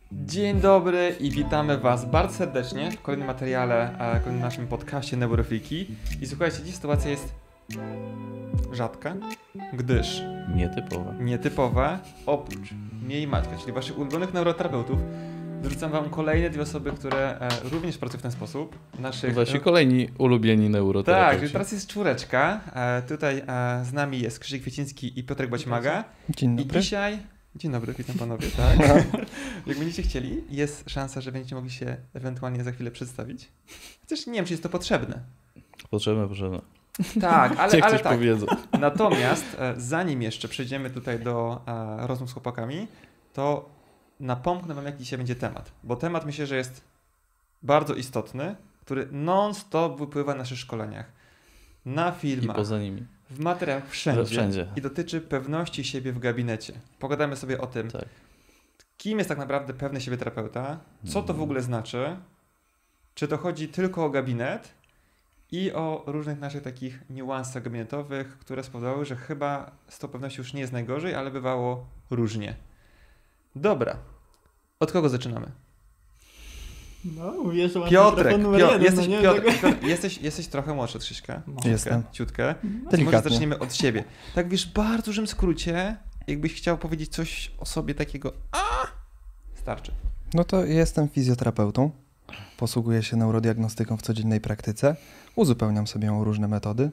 Dzień dobry i witamy Was bardzo serdecznie w kolejnym materiale, w kolejnym naszym podcaście Neurofiki. I słuchajcie, dziś sytuacja jest rzadka, gdyż nietypowa, oprócz mnie i Maćka, czyli Waszych ulubionych neuroterapeutów, dorzucam Wam kolejne dwie osoby, które również pracują w ten sposób. Wasi kolejni ulubieni neuroterapeuci. Tak, teraz jest czwóreczka. Tutaj z nami jest Krzysiek Kwieciński i Piotrek Baćmaga. Dzień dobry. I dzisiaj... Dzień dobry, witam panowie, tak. Jak będziecie chcieli, jest szansa, że będziecie mogli się ewentualnie za chwilę przedstawić. Chociaż nie wiem, czy jest to potrzebne. Potrzebne. Tak, ale tak. Powiedzą. Natomiast zanim jeszcze przejdziemy tutaj do rozmów z chłopakami, to napomknę wam, jaki dzisiaj będzie temat. Bo temat myślę, że jest bardzo istotny, który non-stop wypływa na naszych szkoleniach. Na filmach. I poza nimi. W materiałach wszędzie. I dotyczy pewności siebie w gabinecie. Pogadamy sobie o tym, tak. Kim jest tak naprawdę pewny siebie terapeuta, co to w ogóle znaczy, czy to chodzi tylko o gabinet i o różnych naszych takich niuansach gabinetowych, które spowodowały, że chyba z tą pewnością już nie jest najgorzej, ale bywało różnie. Dobra. Od kogo zaczynamy? No, mówię, że Piotrek, jesteś trochę młodszy od Krzyśka. Jestem. Ciutkę. Delikatnie. Może zaczniemy od siebie. Tak wiesz, w bardzo dużym skrócie, jakbyś chciał powiedzieć coś o sobie takiego, starczy. No to jestem fizjoterapeutą. Posługuję się neurodiagnostyką w codziennej praktyce. Uzupełniam sobie o różne metody.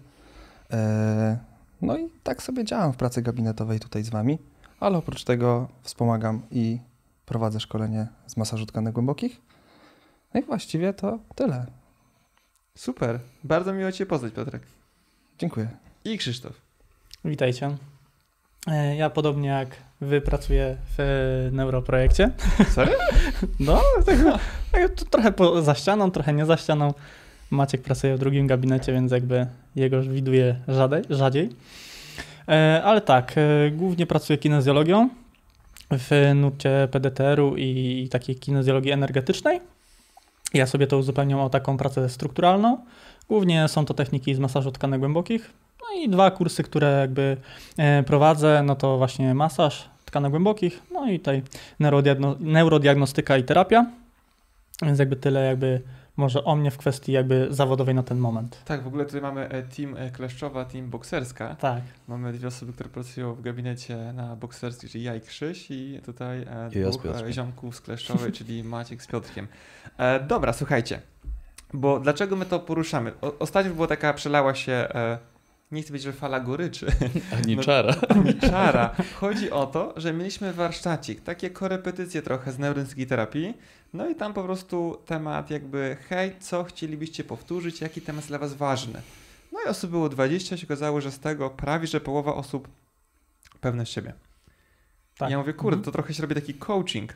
No i tak sobie działam w pracy gabinetowej tutaj z wami, ale oprócz tego wspomagam i prowadzę szkolenie z masażu tkanek głębokich. No i właściwie to tyle. Super. Bardzo miło Cię poznać, Piotrek. Dziękuję. I Krzysztof. Witajcie. Ja podobnie jak wy pracuję w neuroprojekcie. Serio? No, tak to trochę za ścianą, trochę nie za ścianą. Maciek pracuje w drugim gabinecie, więc jakby jego widuję rzadziej. Ale tak, głównie pracuję kinezjologią w nurcie PDTR-u i takiej kinezjologii energetycznej. Ja sobie to uzupełniam o taką pracę strukturalną. Głównie są to techniki z masażu tkanek głębokich. No i dwa kursy, które jakby prowadzę, no to właśnie masaż tkanek głębokich, no i tutaj neurodiagnostyka i terapia. Więc jakby tyle jakby może o mnie w kwestii jakby zawodowej na ten moment. Tak, w ogóle tutaj mamy team kleszczowa, team bokserska. Tak. Mamy dwie osoby, które pracują w gabinecie na bokserskim, czyli ja i Krzyś i tutaj dwóch ziomków z kleszczowej, czyli Maciek z Piotrkiem. Dobra, słuchajcie, bo dlaczego my to poruszamy? Ostatnio była taka, przelała się, nie chcę powiedzieć, że fala goryczy. Ani czara. Ani czara. Chodzi o to, że mieliśmy warsztacik, takie korepetycje trochę z neuroenergetycznej terapii, no i tam po prostu temat jakby, hej, co chcielibyście powtórzyć, jaki temat jest dla was ważny. No i osób było 20, się okazało, że z tego prawie, że połowa osób pewność siebie. Tak. Ja mówię, kurde, to trochę się robi taki coaching.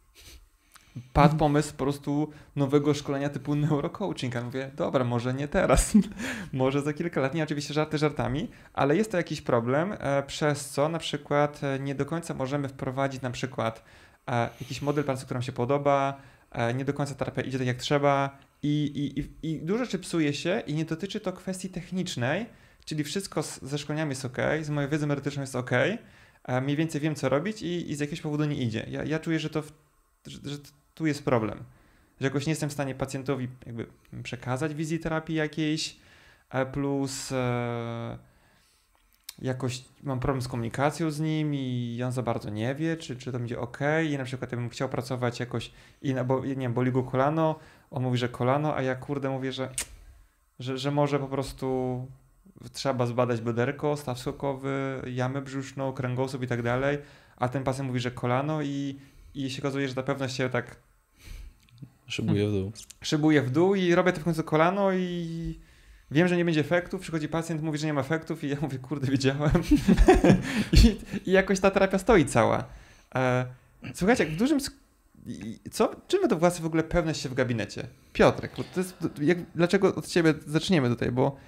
Padł pomysł po prostu nowego szkolenia typu neurocoaching. A mówię, dobra, może nie teraz, może za kilka lat. Nie, oczywiście żarty żartami, ale jest to jakiś problem, przez co na przykład nie do końca możemy wprowadzić na przykład jakiś model pracy, który nam się podoba, nie do końca terapia idzie tak jak trzeba i dużo rzeczy psuje się i nie dotyczy to kwestii technicznej, czyli wszystko ze szkoleniami jest ok, z moją wiedzą merytoryczną jest ok, mniej więcej wiem co robić i z jakiegoś powodu nie idzie. Ja czuję, że tu jest problem, że jakoś nie jestem w stanie pacjentowi jakby przekazać wizji terapii jakiejś, plus jakoś mam problem z komunikacją z nim i on za bardzo nie wie, czy to będzie ok. I na przykład ja bym chciał pracować jakoś, bo nie wiem, boli go kolano, on mówi, że kolano, a ja kurde mówię, że może po prostu trzeba zbadać bioderko, staw skokowy, jamę brzuszną, kręgosłup i tak dalej, a ten pacjent mówi, że kolano i się okazuje, że ta pewność się tak szybuje w dół i robię to w końcu kolano i wiem, że nie będzie efektów, przychodzi pacjent, mówi, że nie ma efektów i ja mówię, kurde, wiedziałem. I jakoś ta terapia stoi cała. Słuchajcie, jak w dużym... Czym to własne w ogóle pewność się w gabinecie? Piotrek, bo to jest, dlaczego od ciebie zaczniemy tutaj, bo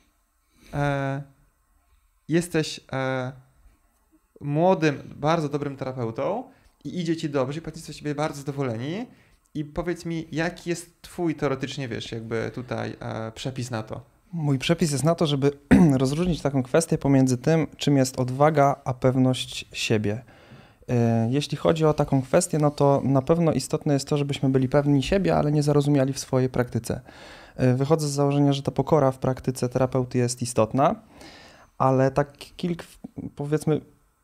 jesteś młodym, bardzo dobrym terapeutą i idzie ci dobrze i pacjenci są z ciebie bardzo zadowoleni. I powiedz mi, jaki jest twój teoretycznie, wiesz, jakby tutaj przepis na to? Mój przepis jest na to, żeby rozróżnić taką kwestię pomiędzy tym, czym jest odwaga, a pewność siebie. Jeśli chodzi o taką kwestię, no to na pewno istotne jest to, żebyśmy byli pewni siebie, ale nie zarozumiali w swojej praktyce. Wychodzę z założenia, że ta pokora w praktyce terapeuty jest istotna, ale tak powiedzmy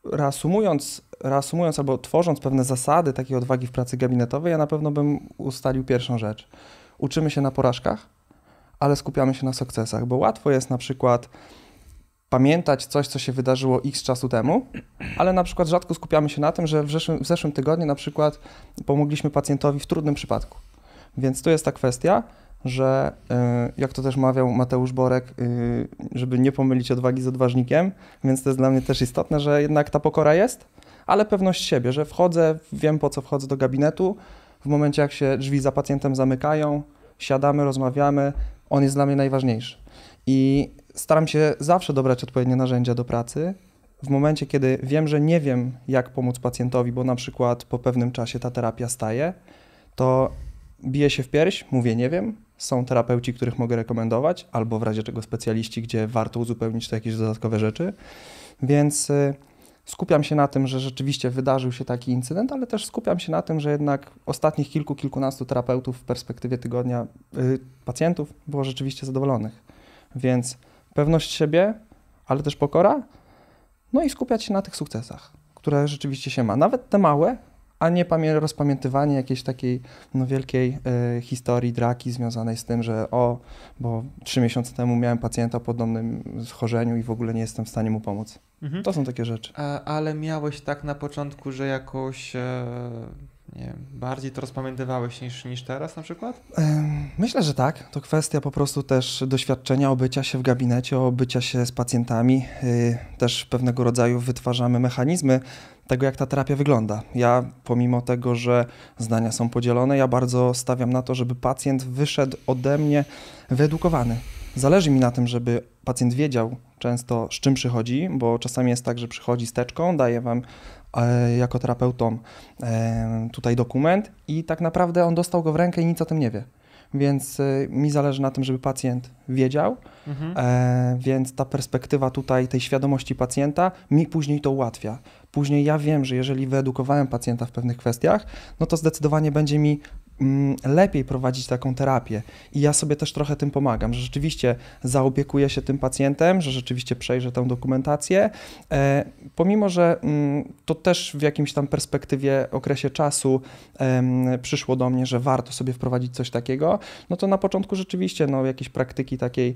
reasumując albo tworząc pewne zasady takiej odwagi w pracy gabinetowej, ja na pewno bym ustalił pierwszą rzecz. Uczymy się na porażkach, ale skupiamy się na sukcesach, bo łatwo jest na przykład pamiętać coś, co się wydarzyło x czasu temu, ale na przykład rzadko skupiamy się na tym, że w zeszłym tygodniu na przykład pomogliśmy pacjentowi w trudnym przypadku. Więc tu jest ta kwestia, że jak to też mawiał Mateusz Borek, żeby nie pomylić odwagi z odważnikiem, więc to jest dla mnie też istotne, że jednak ta pokora jest, ale pewność siebie, że wchodzę, wiem po co wchodzę do gabinetu, w momencie jak się drzwi za pacjentem zamykają, siadamy, rozmawiamy, on jest dla mnie najważniejszy. I staram się zawsze dobrać odpowiednie narzędzia do pracy. W momencie, kiedy wiem, że nie wiem, jak pomóc pacjentowi, bo na przykład po pewnym czasie ta terapia staje, to biję się w pierś, mówię nie wiem. Są terapeuci, których mogę rekomendować, albo w razie czego specjaliści, gdzie warto uzupełnić to jakieś dodatkowe rzeczy. Więc skupiam się na tym, że rzeczywiście wydarzył się taki incydent, ale też skupiam się na tym, że jednak ostatnich kilkunastu terapeutów w perspektywie tygodnia pacjentów było rzeczywiście zadowolonych. Więc pewność siebie, ale też pokora, no i skupiać się na tych sukcesach, które rzeczywiście się ma. Nawet te małe, a nie rozpamiętywanie jakiejś takiej wielkiej historii, draki związanej z tym, że bo 3 miesiące temu miałem pacjenta o podobnym schorzeniu i w ogóle nie jestem w stanie mu pomóc. Mhm. To są takie rzeczy. Ale miałeś tak na początku, że jakoś nie wiem, bardziej to rozpamiętywałeś niż teraz na przykład? Myślę, że tak. To kwestia po prostu też doświadczenia, obycia się w gabinecie, obycia się z pacjentami. Też pewnego rodzaju wytwarzamy mechanizmy tego, jak ta terapia wygląda. Ja, pomimo tego, że zdania są podzielone, ja bardzo stawiam na to, żeby pacjent wyszedł ode mnie wyedukowany. Zależy mi na tym, żeby pacjent wiedział często, z czym przychodzi, bo czasami jest tak, że przychodzi z teczką, daje wam jako terapeutom tutaj dokument i tak naprawdę on dostał go w rękę i nic o tym nie wie. Więc mi zależy na tym, żeby pacjent wiedział, więc ta perspektywa tutaj, tej świadomości pacjenta mi później to ułatwia. Później ja wiem, że jeżeli wyedukowałem pacjenta w pewnych kwestiach, no to zdecydowanie będzie mi lepiej prowadzić taką terapię i ja sobie też trochę tym pomagam, że rzeczywiście zaopiekuję się tym pacjentem, że rzeczywiście przejrzę tę dokumentację, pomimo, że to też w jakimś tam perspektywie, okresie czasu przyszło do mnie, że warto sobie wprowadzić coś takiego, no to na początku rzeczywiście jakieś praktyki takiej,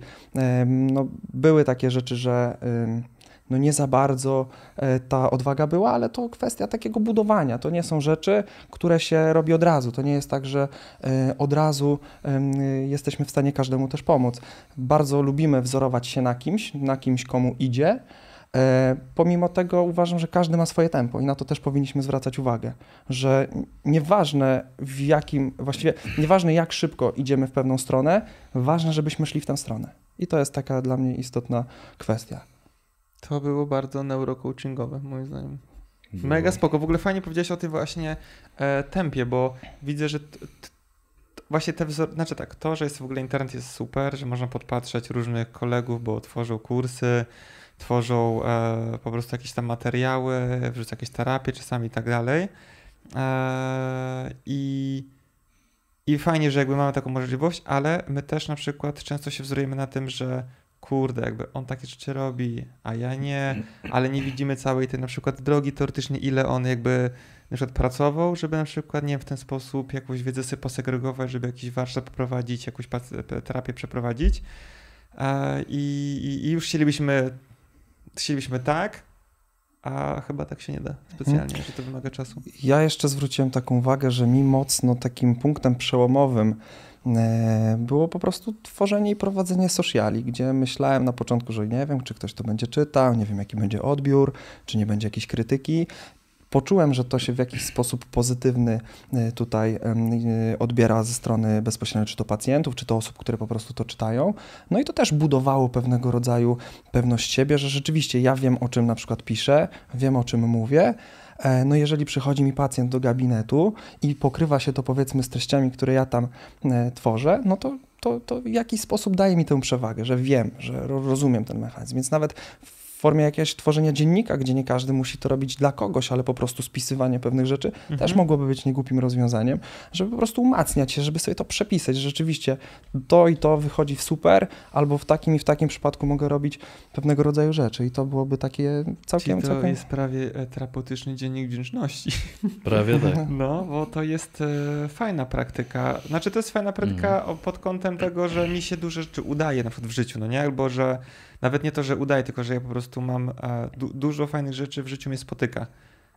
były takie rzeczy, że nie za bardzo ta odwaga była, ale to kwestia takiego budowania. To nie są rzeczy, które się robi od razu. To nie jest tak, że od razu jesteśmy w stanie każdemu też pomóc. Bardzo lubimy wzorować się na kimś, komu idzie. Pomimo tego uważam, że każdy ma swoje tempo i na to też powinniśmy zwracać uwagę, że nieważne nieważne jak szybko idziemy w pewną stronę, ważne, żebyśmy szli w tę stronę. I to jest taka dla mnie istotna kwestia. To było bardzo neurocoachingowe, moim zdaniem. Mega spoko. W ogóle fajnie powiedziałeś o tym właśnie tempie, bo widzę, że właśnie te wzory, to, że jest w ogóle internet jest super, że można podpatrzeć różnych kolegów, bo tworzą kursy, tworzą po prostu jakieś tam materiały, wrzucą jakieś terapie czasami i tak dalej. I fajnie, że jakby mamy taką możliwość, ale my też na przykład często się wzorujemy na tym, że kurde, jakby on takie rzeczy robi, a ja nie, ale nie widzimy całej tej na przykład drogi teoretycznie, ile on jakby na przykład pracował, żeby na przykład, nie wiem, w ten sposób jakąś wiedzę sobie posegregować, żeby jakiś warsztat poprowadzić, jakąś terapię przeprowadzić. I już chcielibyśmy tak, a chyba tak się nie da specjalnie, że to wymaga czasu. Ja jeszcze zwróciłem taką uwagę, że mi mocno takim punktem przełomowym było po prostu tworzenie i prowadzenie sociali, gdzie myślałem na początku, że nie wiem, czy ktoś to będzie czytał, nie wiem, jaki będzie odbiór, czy nie będzie jakiejś krytyki. Poczułem, że to się w jakiś sposób pozytywny tutaj odbiera ze strony bezpośrednio czy to pacjentów, czy to osób, które po prostu to czytają. No i to też budowało pewnego rodzaju pewność siebie, że rzeczywiście ja wiem, o czym na przykład piszę, wiem, o czym mówię. No jeżeli przychodzi mi pacjent do gabinetu i pokrywa się to powiedzmy z treściami, które ja tam tworzę, no to w jakiś sposób daje mi tę przewagę, że wiem, że rozumiem ten mechanizm. Więc nawet formie jakiegoś tworzenia dziennika, gdzie nie każdy musi to robić dla kogoś, ale po prostu spisywanie pewnych rzeczy też mogłoby być niegłupim rozwiązaniem, żeby po prostu umacniać się, żeby sobie to przepisać, że rzeczywiście to i to wychodzi w super, albo w takim i w takim przypadku mogę robić pewnego rodzaju rzeczy i to byłoby takie całkiem... Czyli to jest prawie terapeutyczny dziennik wdzięczności. Prawie tak. No, bo to jest fajna praktyka. Znaczy to jest fajna praktyka pod kątem tego, że mi się dużo rzeczy udaje na przykład w życiu, no nie? Albo że nawet nie to, że udaje, tylko że ja po prostu mam dużo fajnych rzeczy w życiu mnie spotyka.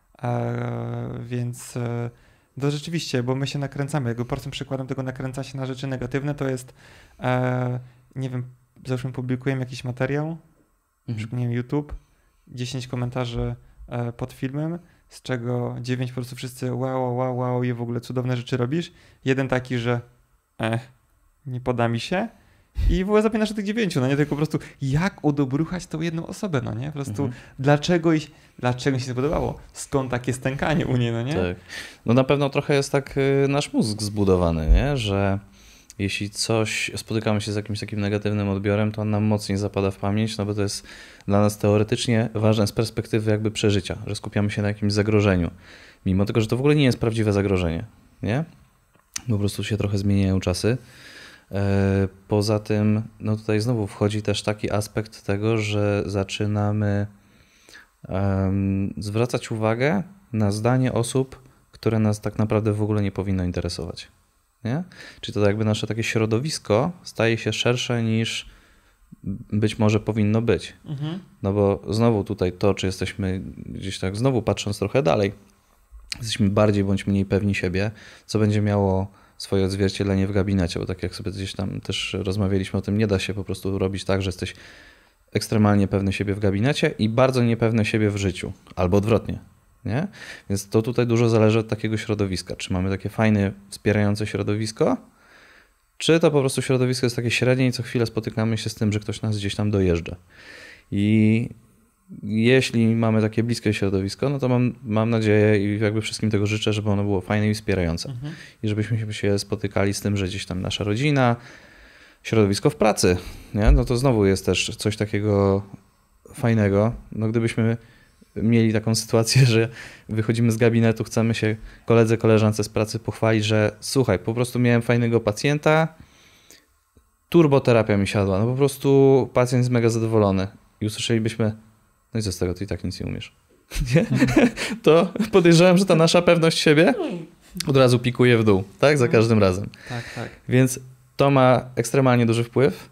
Więc to rzeczywiście, bo my się nakręcamy. Jakby prostym przykładem tego nakręca się na rzeczy negatywne to jest nie wiem, załóżmy publikujemy jakiś materiał, nie wiem, YouTube, 10 komentarzy pod filmem, z czego 9 po prostu wszyscy wow, i w ogóle cudowne rzeczy robisz. Jeden taki, że nie poda mi się i w ogóle zapinasz do tych 9, no nie? Tylko po prostu jak udobruchać tą jedną osobę, no nie? Po prostu dlaczego mi się to podobało? Skąd takie stękanie u niej, no nie? Tak. No na pewno trochę jest tak nasz mózg zbudowany, nie? Że jeśli spotykamy się z jakimś takim negatywnym odbiorem, to on nam mocniej zapada w pamięć, no bo to jest dla nas teoretycznie ważne z perspektywy jakby przeżycia, że skupiamy się na jakimś zagrożeniu, mimo tego, że to w ogóle nie jest prawdziwe zagrożenie, nie? Po prostu się trochę zmieniają czasy. Poza tym, no tutaj znowu wchodzi też taki aspekt tego, że zaczynamy zwracać uwagę na zdanie osób, które nas tak naprawdę w ogóle nie powinno interesować. Nie? Czyli to jakby nasze takie środowisko staje się szersze niż być może powinno być. No bo znowu tutaj to, czy jesteśmy gdzieś tak, znowu patrząc trochę dalej, jesteśmy bardziej bądź mniej pewni siebie, co będzie miało swoje odzwierciedlenie w gabinecie, bo tak jak sobie gdzieś tam też rozmawialiśmy o tym, nie da się po prostu robić tak, że jesteś ekstremalnie pewny siebie w gabinecie i bardzo niepewny siebie w życiu, albo odwrotnie. Nie? Więc to tutaj dużo zależy od takiego środowiska. Czy mamy takie fajne, wspierające środowisko, czy to po prostu środowisko jest takie średnie i co chwilę spotykamy się z tym, że ktoś nas gdzieś tam dojeżdża. I jeśli mamy takie bliskie środowisko, no to mam nadzieję i jakby wszystkim tego życzę, żeby ono było fajne i wspierające. I żebyśmy się spotykali z tym, że gdzieś tam nasza rodzina, środowisko w pracy, nie? No to znowu jest też coś takiego fajnego. No gdybyśmy mieli taką sytuację, że wychodzimy z gabinetu, chcemy się koleżance z pracy pochwalić, że słuchaj, po prostu miałem fajnego pacjenta, turboterapia mi siadła, no po prostu pacjent jest mega zadowolony i usłyszelibyśmy, no i co z tego, ty i tak nic nie umiesz. Nie? To podejrzewam, że ta nasza pewność siebie od razu pikuje w dół, tak? Za każdym razem. Tak. Więc to ma ekstremalnie duży wpływ.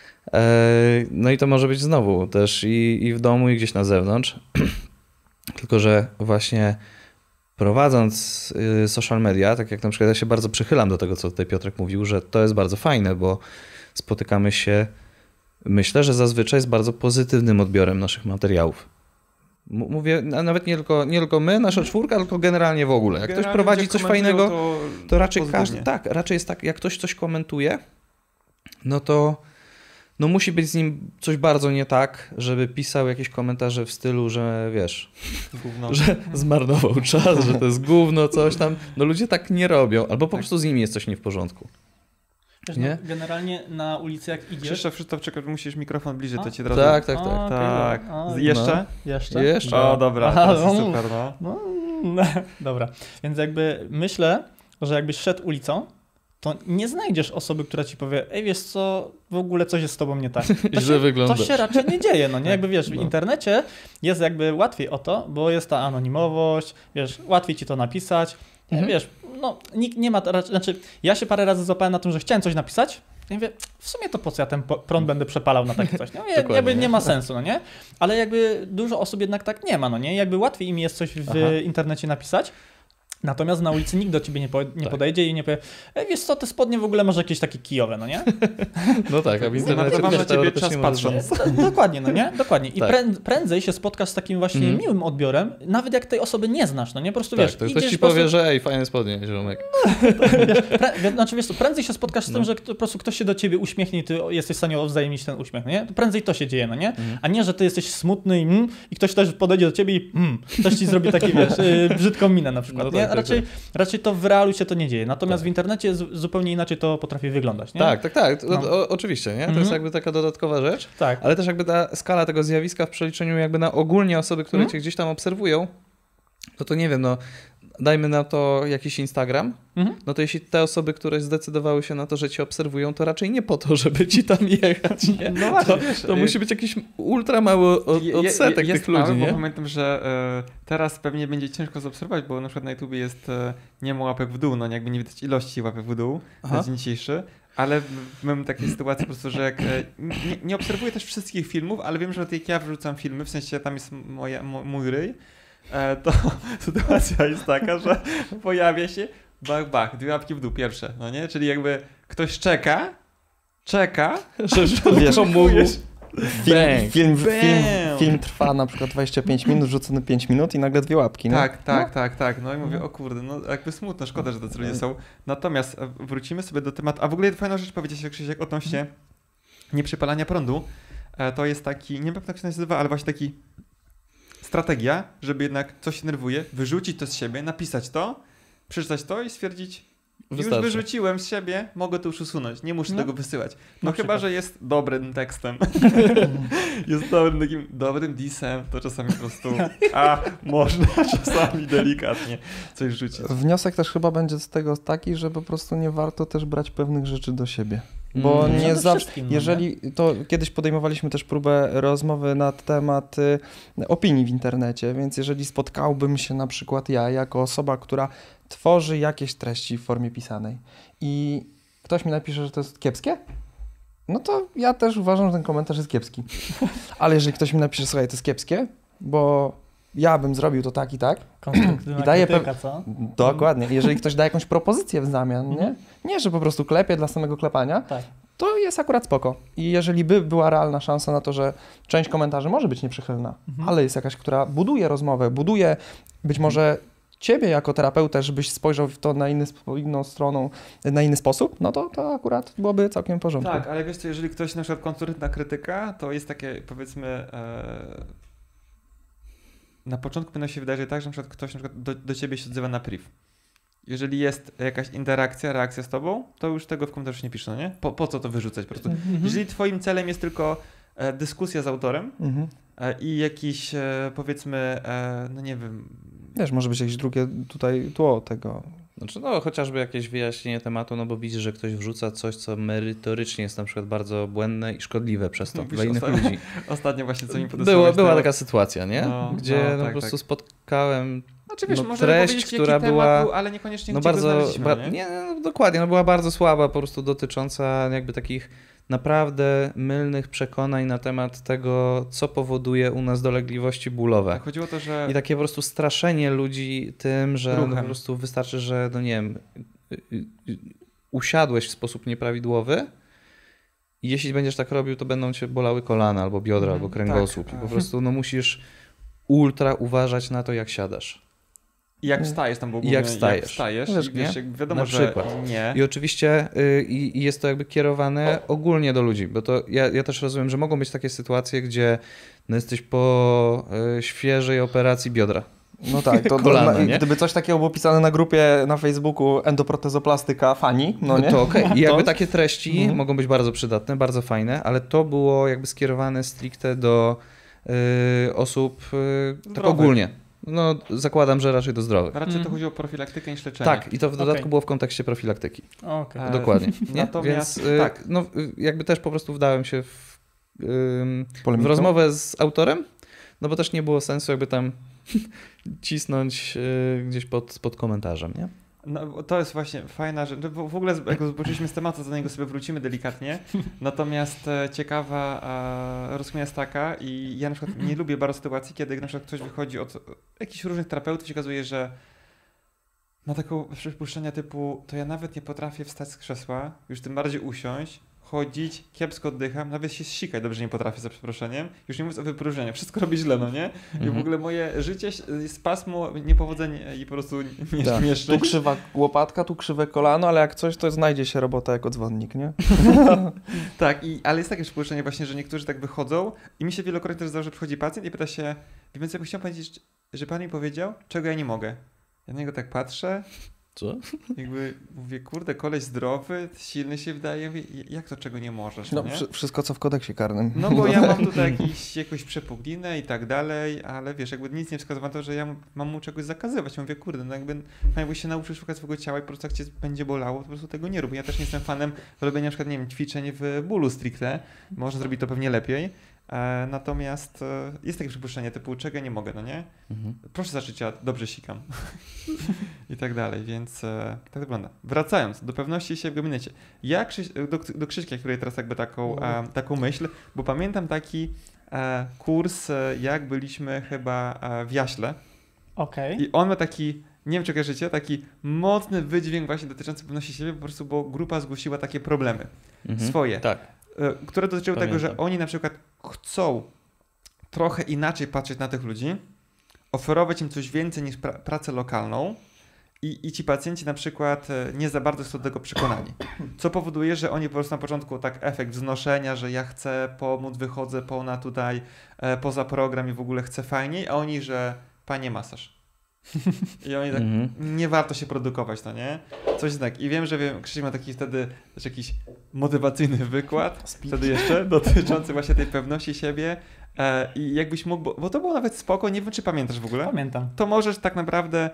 No i to może być znowu też i w domu, i gdzieś na zewnątrz. Tylko że właśnie prowadząc social media, tak jak na przykład ja się bardzo przychylam do tego, co tutaj Piotrek mówił, że to jest bardzo fajne, bo spotykamy się, myślę, że zazwyczaj z bardzo pozytywnym odbiorem naszych materiałów. Mówię, nawet nie tylko my, nasza czwórka, tylko generalnie w ogóle. Jak ktoś prowadzi coś fajnego, to raczej każdy, tak, raczej jest tak, jak ktoś coś komentuje, no to no musi być z nim coś bardzo nie tak, żeby pisał jakieś komentarze w stylu, że wiesz, Gówno. że zmarnował czas, że to jest gówno, coś tam. No ludzie tak nie robią, albo po prostu z nimi jest coś nie w porządku. Wiesz, Nie? no, generalnie na ulicy jak idziesz... Krzysztof, czekaj, musisz mikrofon bliżej, to ci od razu... Tak. Tak. Okay. Jeszcze? Jeszcze? O, dobra, Aha, teraz jest super, no. No, dobra, więc jakby myślę, że jakbyś szedł ulicą, to nie znajdziesz osoby, która ci powie, ej, wiesz co, w ogóle coś jest z tobą nie tak. Źle wyglądasz. To się raczej nie dzieje, no nie? Jakby wiesz, w internecie jest jakby łatwiej o to, bo jest ta anonimowość, wiesz, łatwiej ci to napisać, wiesz, no nikt nie ma, znaczy ja się parę razy złapałem na tym, że chciałem coś napisać, i mówię, w sumie to po co ja ten prąd będę przepalał na takie coś, no jakby nie ma sensu, no nie? Ale jakby dużo osób jednak tak nie ma, no nie? Jakby łatwiej im jest coś w internecie napisać, natomiast na ulicy nikt do ciebie nie podejdzie i nie powie, wiesz co, te spodnie w ogóle może jakieś takie kijowe, no nie? No tak, a w internecie mam na ciebie czas patrząc. Dokładnie, no nie? Dokładnie. I tak. prędzej się spotkasz z takim właśnie miłym odbiorem, nawet jak tej osoby nie znasz, no nie? Po prostu tak, wiesz, to idziesz ktoś ci po prostu... powie, że ej, fajne spodnie, ziomek. Znaczy wiesz co, prędzej się spotkasz z tym, że po prostu ktoś się do ciebie uśmiechnie i ty jesteś w stanie odwzajemnić ten uśmiech, no nie? To prędzej to się dzieje, no nie? A nie, że ty jesteś smutny i ktoś też podejdzie do ciebie i ktoś ci zrobi taki, wiesz, brzydką minę na przykład, No nie? raczej to w realu się to nie dzieje. Natomiast w internecie zupełnie inaczej to potrafi wyglądać. Nie? Tak. Oczywiście, nie? To jest jakby taka dodatkowa rzecz. Tak. Ale też jakby ta skala tego zjawiska w przeliczeniu jakby na ogólnie osoby, które cię gdzieś tam obserwują, to nie wiem, no dajmy na to jakiś Instagram, no to jeśli te osoby, które zdecydowały się na to, że cię obserwują, to raczej nie po to, żeby ci tam jechać, nie? No właśnie, to musi być jakiś ultra mały odsetek tych ludzi, mały, nie? Bo pamiętam, że teraz pewnie będzie ciężko zaobserwować, bo na przykład na YouTubie jest nie ma łapek w dół, no jakby nie widać ilości łapek w dół na dzień dzisiejszy, ale mam takie sytuacje po prostu, że jak nie obserwuję też wszystkich filmów, ale wiem, że jak ja wrzucam filmy, w sensie tam jest mój ryj, to sytuacja jest taka, że pojawia się bach, 2 łapki w dół pierwsze, no nie? Czyli jakby ktoś czeka, że wiesz, mógł. Film trwa na przykład 25 minut, rzucony 5 minut i nagle 2 łapki, nie? Tak. No i mówię, o kurde, no jakby smutno, szkoda, że tacy ludzie są. Natomiast wrócimy sobie do tematu, a w ogóle fajną rzecz powiedziałeś, Krzysiek, odnośnie nieprzypalania prądu. To jest taki, nie wiem jak się nazywa, ale właśnie taki strategia, żeby jednak coś się nerwuje, wyrzucić to z siebie, napisać to, przeczytać to i stwierdzić, Wystarczy. już wyrzuciłem z siebie, mogę to już usunąć, nie muszę tego wysyłać. No chyba, przykład. że jest dobrym tekstem. Jest takim dobrym disem, to czasami po prostu, można czasami delikatnie coś rzucić. Wniosek też chyba będzie z tego taki, że po prostu nie warto też brać pewnych rzeczy do siebie. Bo nie Przede zawsze, wszystkim, jeżeli to kiedyś podejmowaliśmy też próbę rozmowy na temat opinii w internecie, więc jeżeli spotkałbym się na przykład ja jako osoba, która tworzy jakieś treści w formie pisanej i ktoś mi napisze, że to jest kiepskie, no to ja też uważam, że ten komentarz jest kiepski. Ale jeżeli ktoś mi napisze, słuchaj, to jest kiepskie, bo ja bym zrobił to tak i tak. Konstruktywna I daje krytyka, co? Dokładnie. Jeżeli ktoś da jakąś propozycję w zamian, nie? Nie, że po prostu klepie dla samego klepania, Tak. to jest akurat spoko. I jeżeli by była realna szansa na to, że część komentarzy może być nieprzychylna, ale jest jakaś, która buduje rozmowę, buduje być może ciebie jako terapeutę, żebyś spojrzał w to inną stroną, na inny sposób, no to akurat byłoby całkiem w porządku. Tak, ale wiesz co, jeżeli ktoś na przykład konstruktywna krytyka, to jest takie, powiedzmy, na początku powinno się wydarzyć tak, że na przykład ktoś na przykład do ciebie się odzywa na priv. Jeżeli jest jakaś interakcja, reakcja z tobą, to już tego w komentarzu nie pisz, no nie? Po co to wyrzucać po prostu? Jeżeli twoim celem jest tylko dyskusja z autorem i jakiś, powiedzmy, no nie wiem... Wiesz, może być jakieś drugie tutaj tło tego... Znaczy, no chociażby jakieś wyjaśnienie tematu, no bo widzisz, że ktoś wrzuca coś, co merytorycznie jest na przykład bardzo błędne i szkodliwe przez to dla innych ludzi. Ostatnio właśnie co mi podesłałeś. Była taka sytuacja, nie? No, gdzie no, po prostu spotkałem znaczy, wiesz, treść, która była był, ale niekoniecznie bardzo, nie? dokładnie, była bardzo słaba, po prostu dotycząca jakby takich naprawdę mylnych przekonań na temat tego, co powoduje u nas dolegliwości bólowe. Tak, chodziło o to, że... I takie po prostu straszenie ludzi tym, że no po prostu wystarczy, że no nie wiem, usiadłeś w sposób nieprawidłowy i jeśli będziesz tak robił, to będą cię bolały kolana albo biodra, albo kręgosłup. Tak. I po prostu no musisz ultra uważać na to, jak siadasz. I jak wstajesz tam w ogóle. Jak wstajesz. Wiesz, wiadomo, na przykład. Że nie. I oczywiście i jest to jakby kierowane ogólnie do ludzi, bo to ja też rozumiem, że mogą być takie sytuacje, gdzie no jesteś po świeżej operacji biodra. No tak, to kolana, nie? Gdyby coś takiego było pisane na grupie na Facebooku endoprotezoplastyka fani, no nie? To okej. I jakby takie treści mogą być bardzo przydatne, bardzo fajne, ale to było jakby skierowane stricte do osób tak ogólnie. No, zakładam, że raczej do zdrowych. Raczej to chodziło o profilaktykę niż leczenie. Tak, i to w dodatku było w kontekście profilaktyki. Dokładnie. Nie? Natomiast więc tak. no, jakby też po prostu wdałem się w rozmowę z autorem, no bo też nie było sensu jakby tam cisnąć gdzieś pod komentarzem, nie? No, to jest właśnie fajna rzecz. W ogóle jak zobaczyliśmy z tematu, to do niego sobie wrócimy delikatnie. Natomiast ciekawa rozkmina jest taka i ja na przykład nie lubię bardzo sytuacji, kiedy na przykład ktoś wychodzi od jakichś różnych terapeutów i się okazuje, że ma taką przypuszczenia typu, to ja nawet nie potrafię wstać z krzesła, już tym bardziej usiąść, chodzić, kiepsko oddycham, nawet się zsikać dobrze nie potrafię, za przeproszeniem. Już nie mówiąc o wypróżnieniu, wszystko robi źle, no nie? I w ogóle moje życie jest pasmo niepowodzeń i po prostu nieszczęść. Tu krzywa łopatka, tu krzywe kolano, ale jak coś, to znajdzie się robota jako dzwonnik, nie? Tak, ale jest takie przypuszczenie właśnie, że niektórzy tak wychodzą i mi się wielokrotnie też zdarza, że przychodzi pacjent i pyta się, więc ja bym chciał powiedzieć, że pan mi powiedział, czego ja nie mogę. Ja na niego tak patrzę, Co? jakby mówię, kurde, koleś zdrowy, silny się wydaje, mówię, jak to czego nie możesz, No, nie? wszystko co w kodeksie karnym. No bo ja mam tutaj jakąś przepuglinę i tak dalej, ale wiesz, jakby nic nie wskazuje na to, że ja mam mu czegoś zakazywać. Mówię, kurde, no jakby się nauczył szukać swojego ciała i po prostu jak cię będzie bolało, to po prostu tego nie rób. Ja też nie jestem fanem robienia na przykład, nie wiem, ćwiczeń w bólu stricte. Można zrobić to pewnie lepiej. Natomiast jest takie przypuszczenie typu, czego ja nie mogę, no nie? Proszę zacząć, ja dobrze sikam. I tak dalej, więc tak wygląda. Wracając do pewności siebie w gabinecie. Ja do Krzyśka, który teraz jakby taką myśl, bo pamiętam taki kurs, jak byliśmy chyba w Jaśle. Okej. I on ma taki, nie wiem czy kojarzycie, taki mocny wydźwięk właśnie dotyczący pewności siebie, po prostu, bo grupa zgłosiła takie problemy swoje. Tak. Które dotyczyły tego, Pamiętam. że oni na przykład chcą trochę inaczej patrzeć na tych ludzi, oferować im coś więcej niż pracę lokalną i ci pacjenci na przykład nie za bardzo są do tego przekonani. Co powoduje, że oni po prostu na początku tak efekt wznoszenia, że ja chcę pomóc, wychodzę poza program i w ogóle chcę fajniej, a oni, że panie masaż. I oni tak, nie warto się produkować, no nie? Coś tak. I wiem, Krzysiek ma taki wtedy też jakiś motywacyjny wykład, wtedy jeszcze, dotyczący właśnie tej pewności siebie. I jakbyś mógł, bo to było nawet spoko, nie wiem czy pamiętasz w ogóle. Pamiętam. To możesz tak naprawdę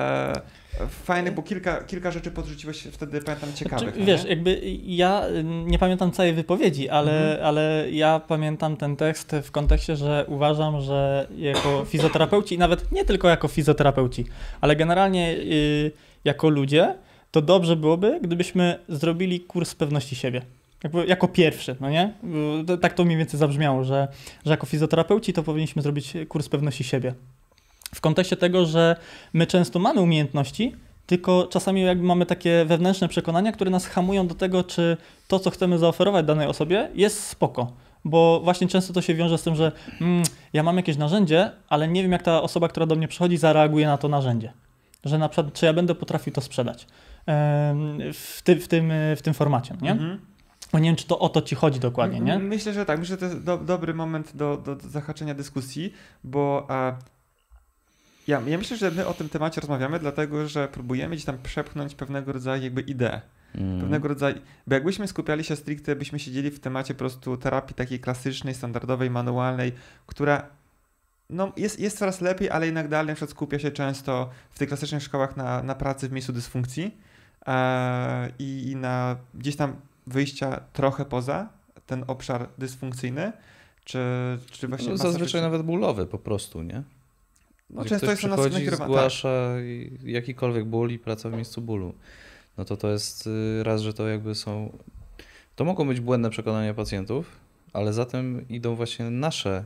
fajne, bo kilka rzeczy podrzuciłeś wtedy, pamiętam, ciekawych. Znaczy, wiesz, jakby ja nie pamiętam całej wypowiedzi, ale ja pamiętam ten tekst w kontekście, że uważam, że jako fizjoterapeuci, nawet nie tylko jako fizjoterapeuci, ale generalnie jako ludzie, to dobrze byłoby, gdybyśmy zrobili kurs pewności siebie. Jako pierwszy, no nie? Tak to mniej więcej zabrzmiało, że jako fizjoterapeuci to powinniśmy zrobić kurs pewności siebie. W kontekście tego, że my często mamy umiejętności, tylko czasami jakby mamy takie wewnętrzne przekonania, które nas hamują do tego, czy to, co chcemy zaoferować danej osobie, jest spoko. Bo właśnie często to się wiąże z tym, że ja mam jakieś narzędzie, ale nie wiem, jak ta osoba, która do mnie przychodzi, zareaguje na to narzędzie. Że na przykład, czy ja będę potrafił to sprzedać w tym formacie, nie? Bo nie wiem, czy to o to ci chodzi dokładnie, nie? Myślę, że tak. Myślę, że to jest dobry moment do zahaczenia dyskusji, bo ja myślę, że my o tym temacie rozmawiamy, dlatego że próbujemy gdzieś tam przepchnąć pewnego rodzaju jakby ideę. Pewnego rodzaju, bo jakbyśmy skupiali się stricte, byśmy siedzieli w temacie po prostu terapii takiej klasycznej, standardowej, manualnej, która no, jest coraz lepiej, ale jednak dalej na przykład skupia się często w tych klasycznych szkołach na pracy w miejscu dysfunkcji i na gdzieś tam wyjścia trochę poza ten obszar dysfunkcyjny, czy właśnie... No, zazwyczaj nawet bólowy po prostu, nie? No, Gdzie często ktoś jest to przychodzi, zgłasza tak. jakikolwiek ból i praca w miejscu bólu. No to jest raz, że to jakby są... To mogą być błędne przekonania pacjentów, ale za tym idą właśnie nasze,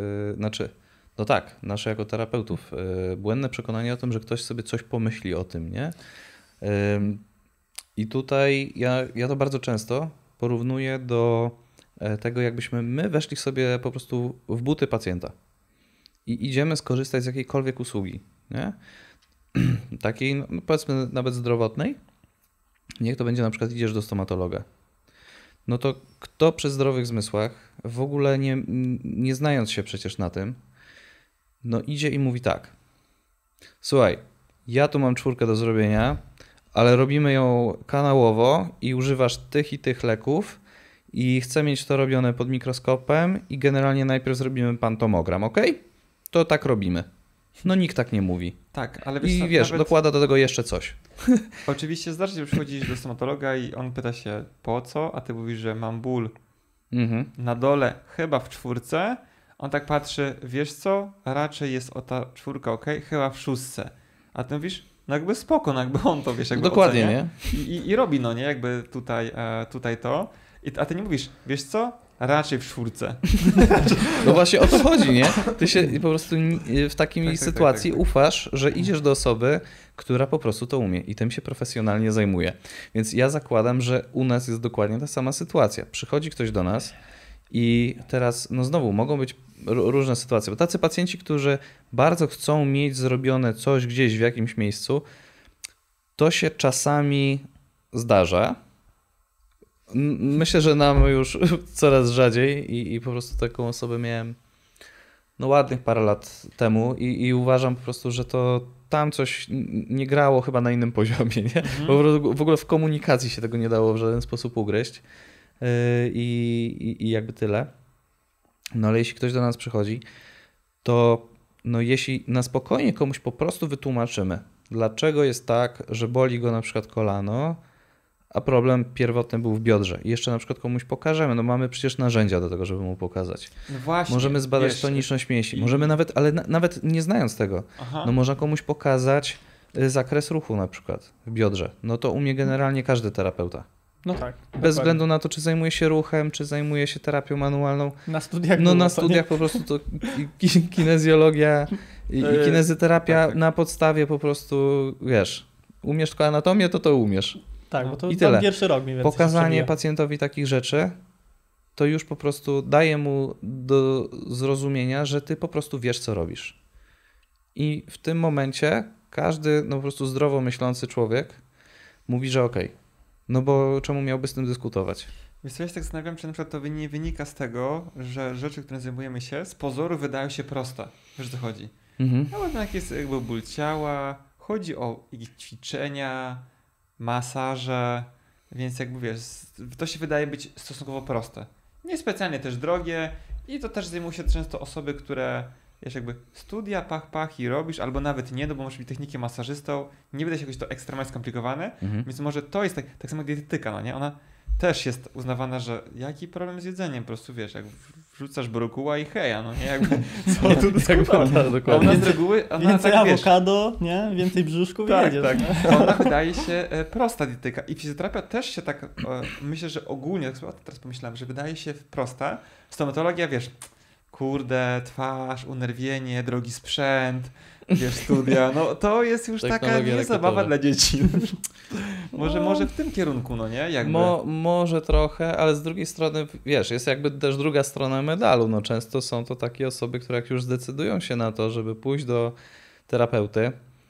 nasze jako terapeutów, błędne przekonania o tym, że ktoś sobie coś pomyśli o tym, nie? I tutaj ja to bardzo często porównuję do tego, jakbyśmy my weszli sobie po prostu w buty pacjenta i idziemy skorzystać z jakiejkolwiek usługi, nie? Takiej, no powiedzmy nawet zdrowotnej. Niech to będzie na przykład idziesz do stomatologa. No to kto przy zdrowych zmysłach, w ogóle nie znając się przecież na tym, no idzie i mówi tak. Słuchaj, ja tu mam 4 do zrobienia, ale robimy ją kanałowo i używasz tych i tych leków i chcę mieć to robione pod mikroskopem i generalnie najpierw zrobimy pantomogram, ok? To tak robimy. No nikt tak nie mówi. Tak, ale I wiesz, dokłada do tego jeszcze coś. Oczywiście zdarza się, że przychodzisz do stomatologa i on pyta się po co, a ty mówisz, że mam ból na dole, chyba w 4. On tak patrzy, wiesz co, raczej jest o ta 4, ok? Chyba w 6. A ty mówisz, no jakby spoko, no jakby on to, wiesz, jakby dokładnie, ocenia. nie? I robi, no nie, jakby tutaj to. A ty nie mówisz, wiesz co, raczej w 4. No właśnie o to chodzi, nie? Ty się po prostu w takiej sytuacji ufasz, że idziesz do osoby, która po prostu to umie i tym się profesjonalnie zajmuje. Więc ja zakładam, że u nas jest dokładnie ta sama sytuacja. Przychodzi ktoś do nas i teraz, no znowu, mogą być różne sytuacje, bo tacy pacjenci, którzy bardzo chcą mieć zrobione coś gdzieś w jakimś miejscu, to się czasami zdarza. Myślę, że nam już coraz rzadziej i po prostu taką osobę miałem no ładnych parę lat temu i uważam po prostu, że to tam coś nie grało chyba na innym poziomie, nie? W ogóle w komunikacji się tego nie dało w żaden sposób ugryźć i jakby tyle. No ale jeśli ktoś do nas przychodzi, to no jeśli na spokojnie komuś po prostu wytłumaczymy, dlaczego jest tak, że boli go na przykład kolano, a problem pierwotny był w biodrze. I jeszcze na przykład komuś pokażemy, no mamy przecież narzędzia do tego, żeby mu pokazać. No właśnie, możemy zbadać toniczność mięśni, możemy nawet, ale nawet nie znając tego, no można komuś pokazać zakres ruchu na przykład w biodrze. No to umie generalnie każdy terapeuta. No tak. Bez względu na to, czy zajmuje się ruchem, czy zajmuje się terapią manualną. Na studiach no na studiach po prostu to kinezjologia i kinezyterapia na podstawie po prostu, wiesz, umiesz tylko anatomię, to umiesz. Tak, bo to i tyle. Pierwszy rok mniej więcej. Pokazanie pacjentowi takich rzeczy to już po prostu daje mu do zrozumienia, że ty po prostu wiesz, co robisz. I w tym momencie każdy no po prostu zdrowo myślący człowiek mówi, że okej. No bo czemu miałby z tym dyskutować? Wiesz co, ja się tak zastanawiam, czy na przykład to nie wynika z tego, że rzeczy, którymi zajmujemy się, z pozoru wydają się proste. Wiesz, o co chodzi? No bo jak jest jakby ból ciała, chodzi o jakieś ćwiczenia, masaże, więc jakby wiesz, to się wydaje być stosunkowo proste. Niespecjalnie też drogie i to też zajmują się często osoby, które wiesz, jakby studia, pach i robisz, albo nawet nie, no bo możesz być technikiem masażystą, nie wydaje się jakoś to ekstremalnie skomplikowane, więc może to jest tak samo jak dietetyka, no nie? Ona też jest uznawana, że jaki problem z jedzeniem, po prostu wiesz, jak wrzucasz brokuła i heja, no nie? Jakby, co tu dyskutować? Dokładnie. Ona z reguły, więcej tak, awokado, nie? Więcej brzuszków i jedziesz. Tak. Nie? Ona wydaje się prosta dietetyka i fizjoterapia też się tak, myślę, że ogólnie, teraz pomyślałem, że wydaje się prosta. Stomatologia, wiesz, kurde, twarz, unerwienie, drogi sprzęt, wiesz, studia, no to jest już taka nie zabawa dla dzieci. Może w tym kierunku, no nie? Jakby. Może trochę, ale z drugiej strony, wiesz, jest jakby też druga strona medalu. No często są to takie osoby, które jak już zdecydują się na to, żeby pójść do terapeuty